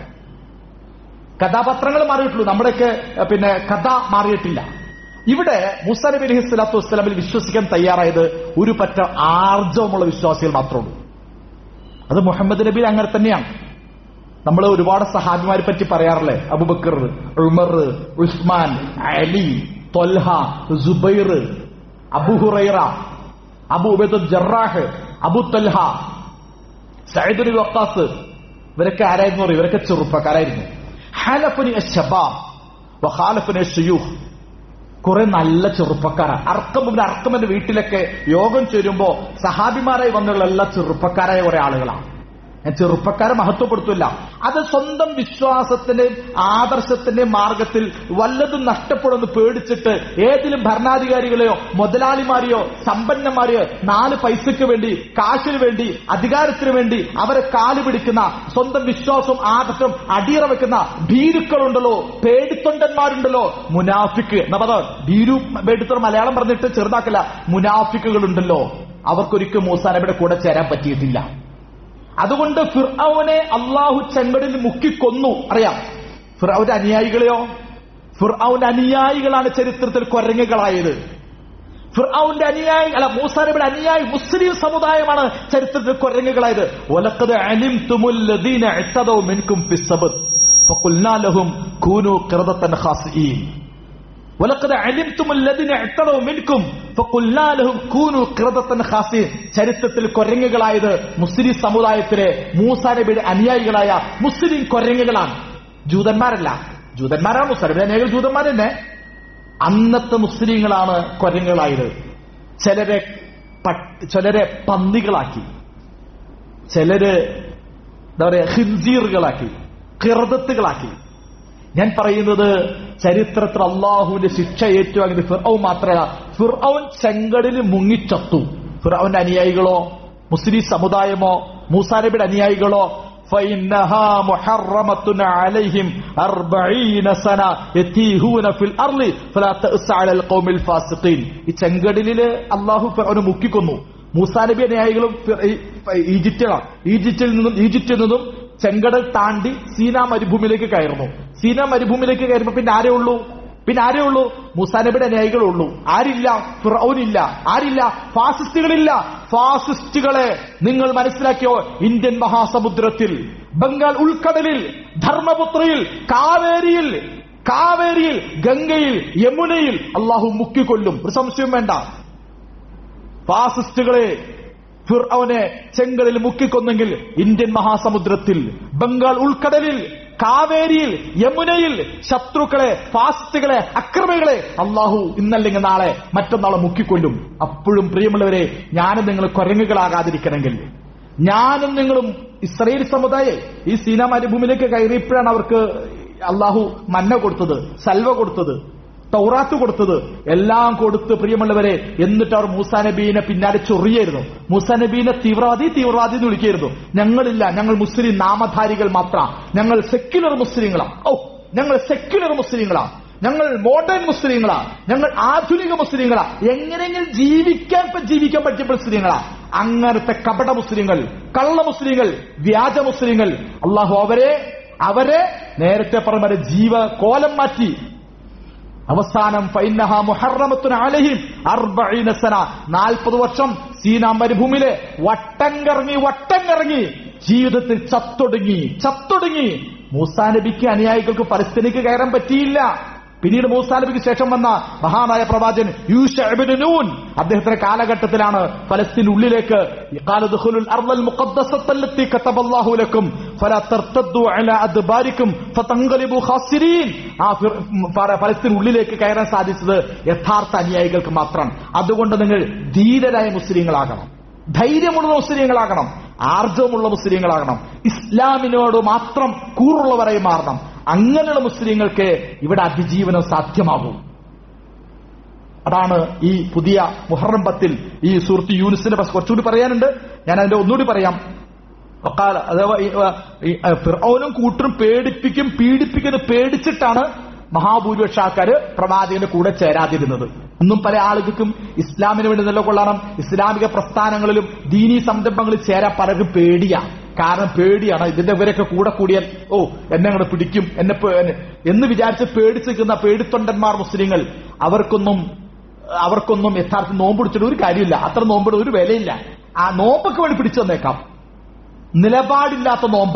കഥാപാത്രങ്ങൾ മാറിയിട്ടുള്ളൂ, നമ്മുടെയൊക്കെ കഥ മാറിയിട്ടില്ല. ഇവിടെ മൂസാ നബി അലൈഹി സ്വലാത്തു വസ്സലാമിൽ വിശ്വസിക്കാൻ തയ്യാറായത് ഒരു പറ്റ ആർജവമുള്ള വിശ്വാസികൾ മാത്രമേ ഉള്ളൂ. അത് മുഹമ്മദ് നബി അങ്ങനെ തന്നെയാണ്. നമ്മൾ ഒരുപാട് സഹാബിമാരെ പറ്റി പറയാറില്ലേ? അബൂബക്കർ, ഉമർ, ഉസ്മാൻ, അലി, ത്വൽഹ, സുബൈർ, അബൂ ഹുറൈറ, അബൂ ഉബൈദുൽ ജറാഹ്, അബൂ ത്വൽഹ, സഈദ് ഇബ്നു വഖാസ്, ഇവരൊക്കെ ആരായിരുന്നു? ഇവരൊക്കെ ചെറുപ്പക്കാരായിരുന്നു. ഹലഫനി അശ്ശബാബ് വഖാലഫനി അശ്ശയൂഖ്. കുറെ നല്ല ചെറുപ്പക്കാരാണ്. അർക്കമിന്റെ വീട്ടിലൊക്കെ യോഗം ചേരുമ്പോ സഹാബിമാരായി വന്നുള്ള എല്ലാ ചെറുപ്പക്കാരായ കുറെ ആളുകളാണ്. ഞാൻ ചെറുപ്പക്കാരെ മഹത്വപ്പെടുത്തില്ല. അത് സ്വന്തം വിശ്വാസത്തിന്റെയും ആദർശത്തിന്റെയും മാർഗത്തിൽ വല്ലതും നഷ്ടപ്പെടുമെന്ന് പേടിച്ചിട്ട് ഏതിലും ഭരണാധികാരികളെയോ മുതലാളിമാരെയോ സമ്പന്നന്മാരെയോ 4 പൈസയ്ക്ക് വേണ്ടി, കാശിന് വേണ്ടി, അധികാരത്തിന് വേണ്ടി അവരെ കാല് പിടിക്കുന്ന, സ്വന്തം വിശ്വാസവും ആദർശം അടിയറ വെക്കുന്ന ഭീരുക്കളുണ്ടല്ലോ, പേടിത്തൊണ്ടന്മാരുണ്ടല്ലോ, മുനാഫിക്ക് എന്നപ്പോ ഭീരു പേടിത്തൊണ്ട മലയാളം പറഞ്ഞിട്ട് ചെറുതാക്കില്ല, മുനാഫിക്കുകളുണ്ടല്ലോ, അവർക്കൊരിക്കലും മൂസാ നബിയുടെ കൂടെ ചേരാൻ പറ്റിയിട്ടില്ല. അതുകൊണ്ട് ഫിർഔനെ അള്ളാഹു ചെങ്കടലിൽ മുക്കിക്കൊന്നു. അറിയാം ഫിർഔന്റെ അനുയായികളെയോ? ഫിർഔന്റെ അനുയായികളാണ് ചരിത്രത്തിൽ കൊരങ്ങുകളായത്. ഫിർഔന്റെ അനുയായി മൂസാ നബിയുടെ അനുയായി മുസ്ലിം സമുദായമാണ് ചരിത്രത്തിൽ കൊരങ്ങുകളായത്. വലഖദ് അലിംതുമുൽ ലദീന ഇഅ്തദൗ മിൻകും ഫിസ്സബ്ത് ഫഖുൽനാ ലഹും കൂനൂ ഖിറദതൻ ഖാസിഈൻ. വലഖദ് അലിംതുമുൽ ലദീന ഇഅ്തദൗ മിൻകും ഫഖുൽനാ ലഹും കൂനൂ ഖിറദതൻ ഖാസിഈൻ. ചരിത്രത്തിൽ കൊരങ്ങുകളായത് മുസ്ലിം സമുദായത്തിലെ മൂസാ നബിയുടെ അനുയായികളായ മുസ്ലിം കൊരങ്ങുകളാണ്, ജൂതന്മാരല്ല. ജൂതന്മാരാണ് മൂസാ നബിയുടെ അനുയായികൾ, ജൂതന്മാർ തന്നെ. അന്നത്തെ മുസ്ലിങ്ങളാണ് കൊരങ്ങുകളായത്. ചിലരെ പന്നികളാക്കി, ചിലര് എന്താ പറയാ ഖിൻസീറുകളാക്കി, ഖിറദത്തുകളാക്കി. ഞാൻ പറയുന്നത് ചരിത്രത്തിൽ അള്ളാഹുവിന്റെ ശിക്ഷ ഏറ്റുവാങ്ങിയത് ഫിർഔൻ മാത്രമല്ല, ഫിർഔൻ ചെങ്കടലിൽ മുങ്ങിച്ചത്തു. ഫിർഔന്റെ അനുയായികളോ മുസ്ലിം സമുദായമോ മൂസാ നബിയുടെ അനുയായികളോ فإنها محرمة عليهم 40 سنة يتيهون في الأرض فلا تأس على القوم الفاسقين. ഈ ചെങ്കടലില് അള്ളാഹു ഫിർഔനെ മുക്കിക്കൊന്നു. മൂസാ നബി അനുയായികളും ഈജിപ്തിൽ നിന്നും ചെങ്കടൽ താണ്ടി സീനാ മരുഭൂമിയിലേക്ക് കയറുന്നു. സീനാ മരുഭൂമിയിലേക്ക് കയറുമ്പോ പിന്നെ ആരേ ഉള്ളൂ? മൂസാ നബിയുടെ അനുയായികളേ ഉള്ളൂ. ആരില്ല? ഫിർഔനില്ല. ആരില്ല? ഫാസിസ്റ്റുകളില്ല. ഫാസിസ്റ്റുകളെ നിങ്ങൾ മനസ്സിലാക്കിയോ? ഇന്ത്യൻ മഹാസമുദ്രത്തിൽ, ബംഗാൾ ഉൾക്കടലിൽ, ധർമ്മപുത്രയിൽ, കാവേരിയിൽ, ഗംഗയിൽ, യമുനയിൽ അള്ളാഹു മുക്കിക്കൊല്ലും. ഒരു സംശയം വേണ്ട. ഫാസിസ്റ്റുകളെ ഫിർഔനെ ചെങ്കടലിൽ മുക്കിക്കൊന്നെങ്കിൽ ഇന്ത്യൻ മഹാസമുദ്രത്തിൽ, ബംഗാൾ ഉൾക്കടലിൽ, കാവേരിയിൽ, യമുനയിൽ ശത്രുക്കളെ, ഫാസിസ്റ്റുകളെ, അക്രമികളെ അള്ളാഹു ഇന്നല്ലെങ്കിൽ നാളെ മറ്റന്നാളെ മുക്കിക്കൊല്ലും. അപ്പോഴും പ്രിയമുള്ളവരെ, ഞാനും നിങ്ങൾ കൊരങ്ങുകളാകാതിരിക്കണമെങ്കിൽ, ഞാനും നിങ്ങളും ഇസ്രായേൽ സമുദായം ഈ സീനാ മരുഭൂമിയിലേക്ക് കയറിയപ്പോഴാണ് അവർക്ക് അള്ളാഹു മന്ന കൊടുത്തത്, സൽവ കൊടുത്തത്, തൗറാത്ത് കൊടുത്തത്, എല്ലാം കൊടുത്ത് പ്രിയമുള്ളവരെ. എന്നിട്ട് അവർ മൂസാ നബീനെ പിന്നാലെ ചൊറിയായിരുന്നു. മൂസാ നബീനെ തീവ്രവാദി എന്ന് വിളിക്കായിരുന്നു. ഞങ്ങളില്ല, ഞങ്ങൾ മുസ്ലിം നാമധാരികൾ മാത്രം, ഞങ്ങൾ സെക്യുലർ മുസ്ലിങ്ങളാണ്. ഞങ്ങൾ സെക്യുലർ മുസ്ലിങ്ങളാണ്, ഞങ്ങൾ മോഡേൺ മുസ്ലിങ്ങളാണ്, ഞങ്ങൾ ആധുനിക മുസ്ലിങ്ങളാണ്, എങ്ങനെയെങ്കിലും ജീവിക്കാൻ പറ്റിയ മുസ്ലിങ്ങളാ. അങ്ങനത്തെ കപട മുസ്ലിങ്ങൾ, കള്ള മുസ്ലിങ്ങൾ, വ്യാജ മുസ്ലിങ്ങൾ അള്ളാഹു അവരെ നേരത്തെ പറഞ്ഞ ജീവ കോലം മാറ്റി. അവസാനം ഫൈന്നഹാ മുഹറമത്തുൻ അലൈഹിം 40 സന, 40 വർഷം സീനാ മരുഭൂമിയിലെ വട്ടം കറങ്ങി ജീവിതത്തിൽ ചത്തൊടുങ്ങി. മൂസാ നബിക്ക് അനുയായികൾക്ക് പലസ്തീനിലേക്ക് കയറാൻ പറ്റിയില്ല. പിന്നീട് മൂസാ നബിക്ക് ശേഷം വന്ന മഹാനായ പ്രവാചകൻ യൂശ ഇബ്നു നൂൻ, അദ്ദേഹത്തിന്റെ കാലഘട്ടത്തിലാണ് ഫലസ്തീൻ ഉള്ളിലേക്ക് ഖാല ദഖുലുൽ അർളൽ മുഖദ്ദസത്തല്ലത്തി കതബല്ലാഹു ലക്കും ഫലാ തർതദ്ദു അലാ അദ്ബാരിക്കും ഫതൻഖലിബു ഖാസിരീൻ. ആ ഫലസ്തീൻ ഉള്ളിലേക്ക് കയറാൻ സാധിച്ചത് യഥാർത്ഥ അനുയായികൾക്ക് മാത്രം. അതുകൊണ്ട് നിങ്ങൾ ധീരരായ മുസ്ലിങ്ങളാകണം, ധൈര്യമുള്ള മുസ്ലിങ്ങളാകണം, ആർജവമുള്ള മുസ്ലിങ്ങളാകണം, ഇസ്ലാമിനോട് മാത്രം കൂറുള്ളവരായി മാറണം. അങ്ങനെയുള്ള മുസ്ലിങ്ങൾക്ക് ഇവിടെ അതിജീവനം സാധ്യമാകൂ. അതാണ് ഈ പുതിയ മുഹറം 10 ഈ സൂറത്ത് യൂനുസിനെ കുറച്ചുകൂടി പറയാനുണ്ട്. ഞാൻ അതിന്റെ ഒന്നുകൂടി പറയാം. അഥവാ ഫിർഔനും കൂട്ടരും പീഡിപ്പിക്കുന്ന പേടിച്ചിട്ടാണ് മഹാഭൂരിപക്ഷ ആൾക്കാര് പ്രവാചകന്റെ കൂടെ ചേരാതിരുന്നത്. ഇന്നും പല ആളുകൾക്കും ഇസ്ലാമിന് വേണ്ടി നിലകൊള്ളണം, ഇസ്ലാമിക പ്രസ്ഥാനങ്ങളിലും ദീനീ സംരംഭങ്ങളിൽ ചേരാൻ പലർക്കും പേടിയാണ്. കാരണം പേടിയാണ്, ഇതിന്റെ ഇവരൊക്കെ കൂടെ കൂടിയാൽ എന്നെ അങ്ങോട്ട് പിടിക്കും എന്ന് വിചാരിച്ച് പേടിച്ച് നിൽക്കുന്ന പേടിത്തൊണ്ടന്മാർ മുസ്ലിങ്ങൾ. അവർക്കൊന്നും യഥാർത്ഥ നോമ്പ് പിടിച്ചിട്ട് ഒരു കാര്യമില്ല, അത്ര നോമ്പിന് ഒരു വിലയില്ല. ആ നോമ്പൊക്കെ വേണ്ടി പിടിച്ചു തന്നേക്കാം. നിലപാടില്ലാത്ത നോമ്പ്,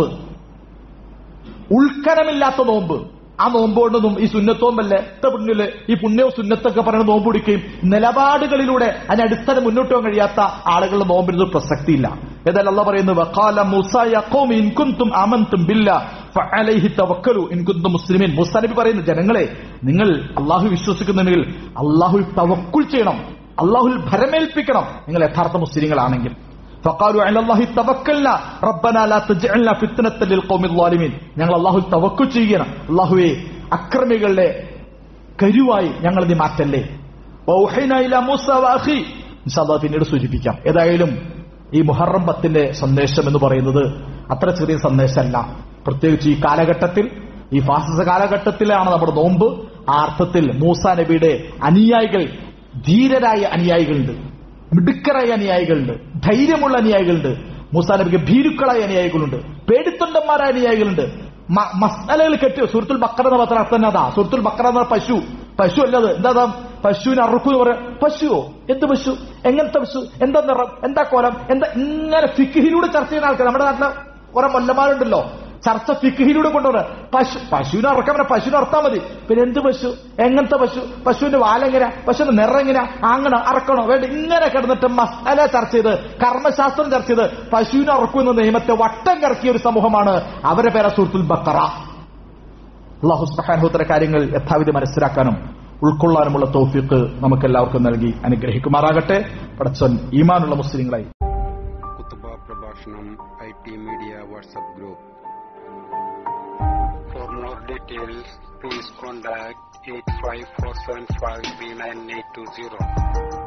ഉൾക്കരമില്ലാത്ത നോമ്പ്, ആ നോമ്പോണ്ടൊന്നും ഈ സുന്നത്തോമ്പല്ലേ പുണ്യല് ഈ പുണ്യവും സുന്നത്തൊക്കെ പറയുന്ന നോമ്പ് പിടിക്കുകയും നിലപാടുകളിലൂടെ അതിന് അടിസ്ഥാനം മുന്നോട്ട് പോകാൻ കഴിയാത്ത ആളുകളുടെ നോമ്പിനൊന്നും പ്രസക്തിയില്ല. ഏതായാലും അല്ലാഹു പറയുന്നു വഖാല മൂസാ യാ ഖൗമി ഇൻ കുൻതും ആമൻതും ബില്ലാഹി ഫഅലൈഹി തവക്കലു ഇൻ കുൻതും മുസ്ലിമീൻ. മൂസാ നബി പറയുന്നു, ജനങ്ങളെ നിങ്ങൾ അല്ലാഹു വിശ്വസിക്കുന്നുണ്ടെങ്കിൽ അല്ലാഹുവിൽ തവക്കുൽ ചെയ്യണം, അല്ലാഹുവിൽ ഭരമേൽപ്പിക്കണം നിങ്ങൾ യഥാർത്ഥ മുസ്ലിങ്ങളാണെങ്കിൽ. ഫഖാലു അലല്ലാഹി തവക്കൽനാ റബ്ബനാ ലാ തജ്അൽനാ ഫിത്നത്തൻ ലിൽഖൗമിൽ ളാലിമീൻ. ഞങ്ങൾ അല്ലാഹുവിൽ തവക്കുൽ ചെയ്യണം, അല്ലാഹുവേ അക്രമികളുടെ കരുവായി ഞങ്ങൾ നീ മാറ്റല്ലേ. വൗഹൈനാ ഇലാ മൂസാ വഅഖി. ഇൻഷാ അല്ലാഹ് പിന്നീട് സൂചിപ്പിക്കാം. ഏതായാലും ഈ മുഹറം 10 സന്ദേശം എന്ന് പറയുന്നത് അത്ര ചെറിയ സന്ദേശമല്ല. പ്രത്യേകിച്ച് ഈ കാലഘട്ടത്തിൽ, ഈ ഫാസിസ കാലഘട്ടത്തിലാണ് നമ്മുടെ നോമ്പ്. ആ അർത്ഥത്തിൽ മൂസാ നബിയുടെ അനുയായികൾ, ധീരരായ അനുയായികളുണ്ട്, മിടുക്കരായ അനുയായികളുണ്ട്, ധൈര്യമുള്ള അനുയായികളുണ്ട്. മൂസാ നബിക്ക് ഭീരുക്കളായ അനുയായികളുണ്ട്, പേടിത്തൊണ്ടന്മാരായ അനുയായികളുണ്ട്. മസ്അലകൾ കെട്ടി സൂറത്തുൽ ബഖറ എന്ന പത്രം തന്നെ അതാ. സൂറത്തുൽ ബഖറ എന്ന പശു അല്ലത്. എന്താ പശുവിനെ അറുക്കൂ എന്ന് പറയാം. പശുവോ? എന്ത് പശു? എങ്ങനത്തെ പശു? എന്താ നിറം? എന്താ കോലം? എന്താ? ഇങ്ങനെ ഫിഖ്ഹിലൂടെ ചർച്ച ചെയ്യുന്ന ആൾക്കാർ നമ്മുടെ നാട്ടിലെ കുറെ മൊല്ലമാരുണ്ടല്ലോ. ചർച്ച ഫിഖ്ഹിലൂടെ കൊണ്ടുവരാം. പശുവിനെ അറക്കാൻ പറഞ്ഞാൽ പശുവിനെ അറുത്താൽ മതി. പിന്നെ എന്ത് പശു? എങ്ങനത്തെ പശു? പശുവിന്റെ വാലെങ്ങനെയാ? പശുവിന്റെ നിറം എങ്ങനെയാ? അങ്ങനെ അറക്കണോ വേണ്ട? ഇങ്ങനെ കിടന്നിട്ട് മസാല ചർച്ച ചെയ്ത്, കർമ്മശാസ്ത്രം ചർച്ച ചെയ്ത് പശുവിനെ അറക്കുന്ന നിയമത്തെ വട്ടം കറക്കിയ ഒരു സമൂഹമാണ്. അവരുടെ പേരാ സൂറത്തുൽ ബഖറ. അല്ലാഹു സുബ്ഹാനഹു വ തആല കാര്യങ്ങൾ യഥാവിധി മനസ്സിലാക്കാനും ഉൾക്കൊള്ളാനുമുള്ള തൗഫീഖ് നമുക്ക് എല്ലാവർക്കും നൽകി അനുഗ്രഹിക്കുമാറാകട്ടെ. പടച്ചോൻ ഈമാനുള്ള മുസ്ലിങ്ങളായി. കുത്തുബ പ്രഭാഷണം IT media WhatsApp group. For more details, please contact 854753980.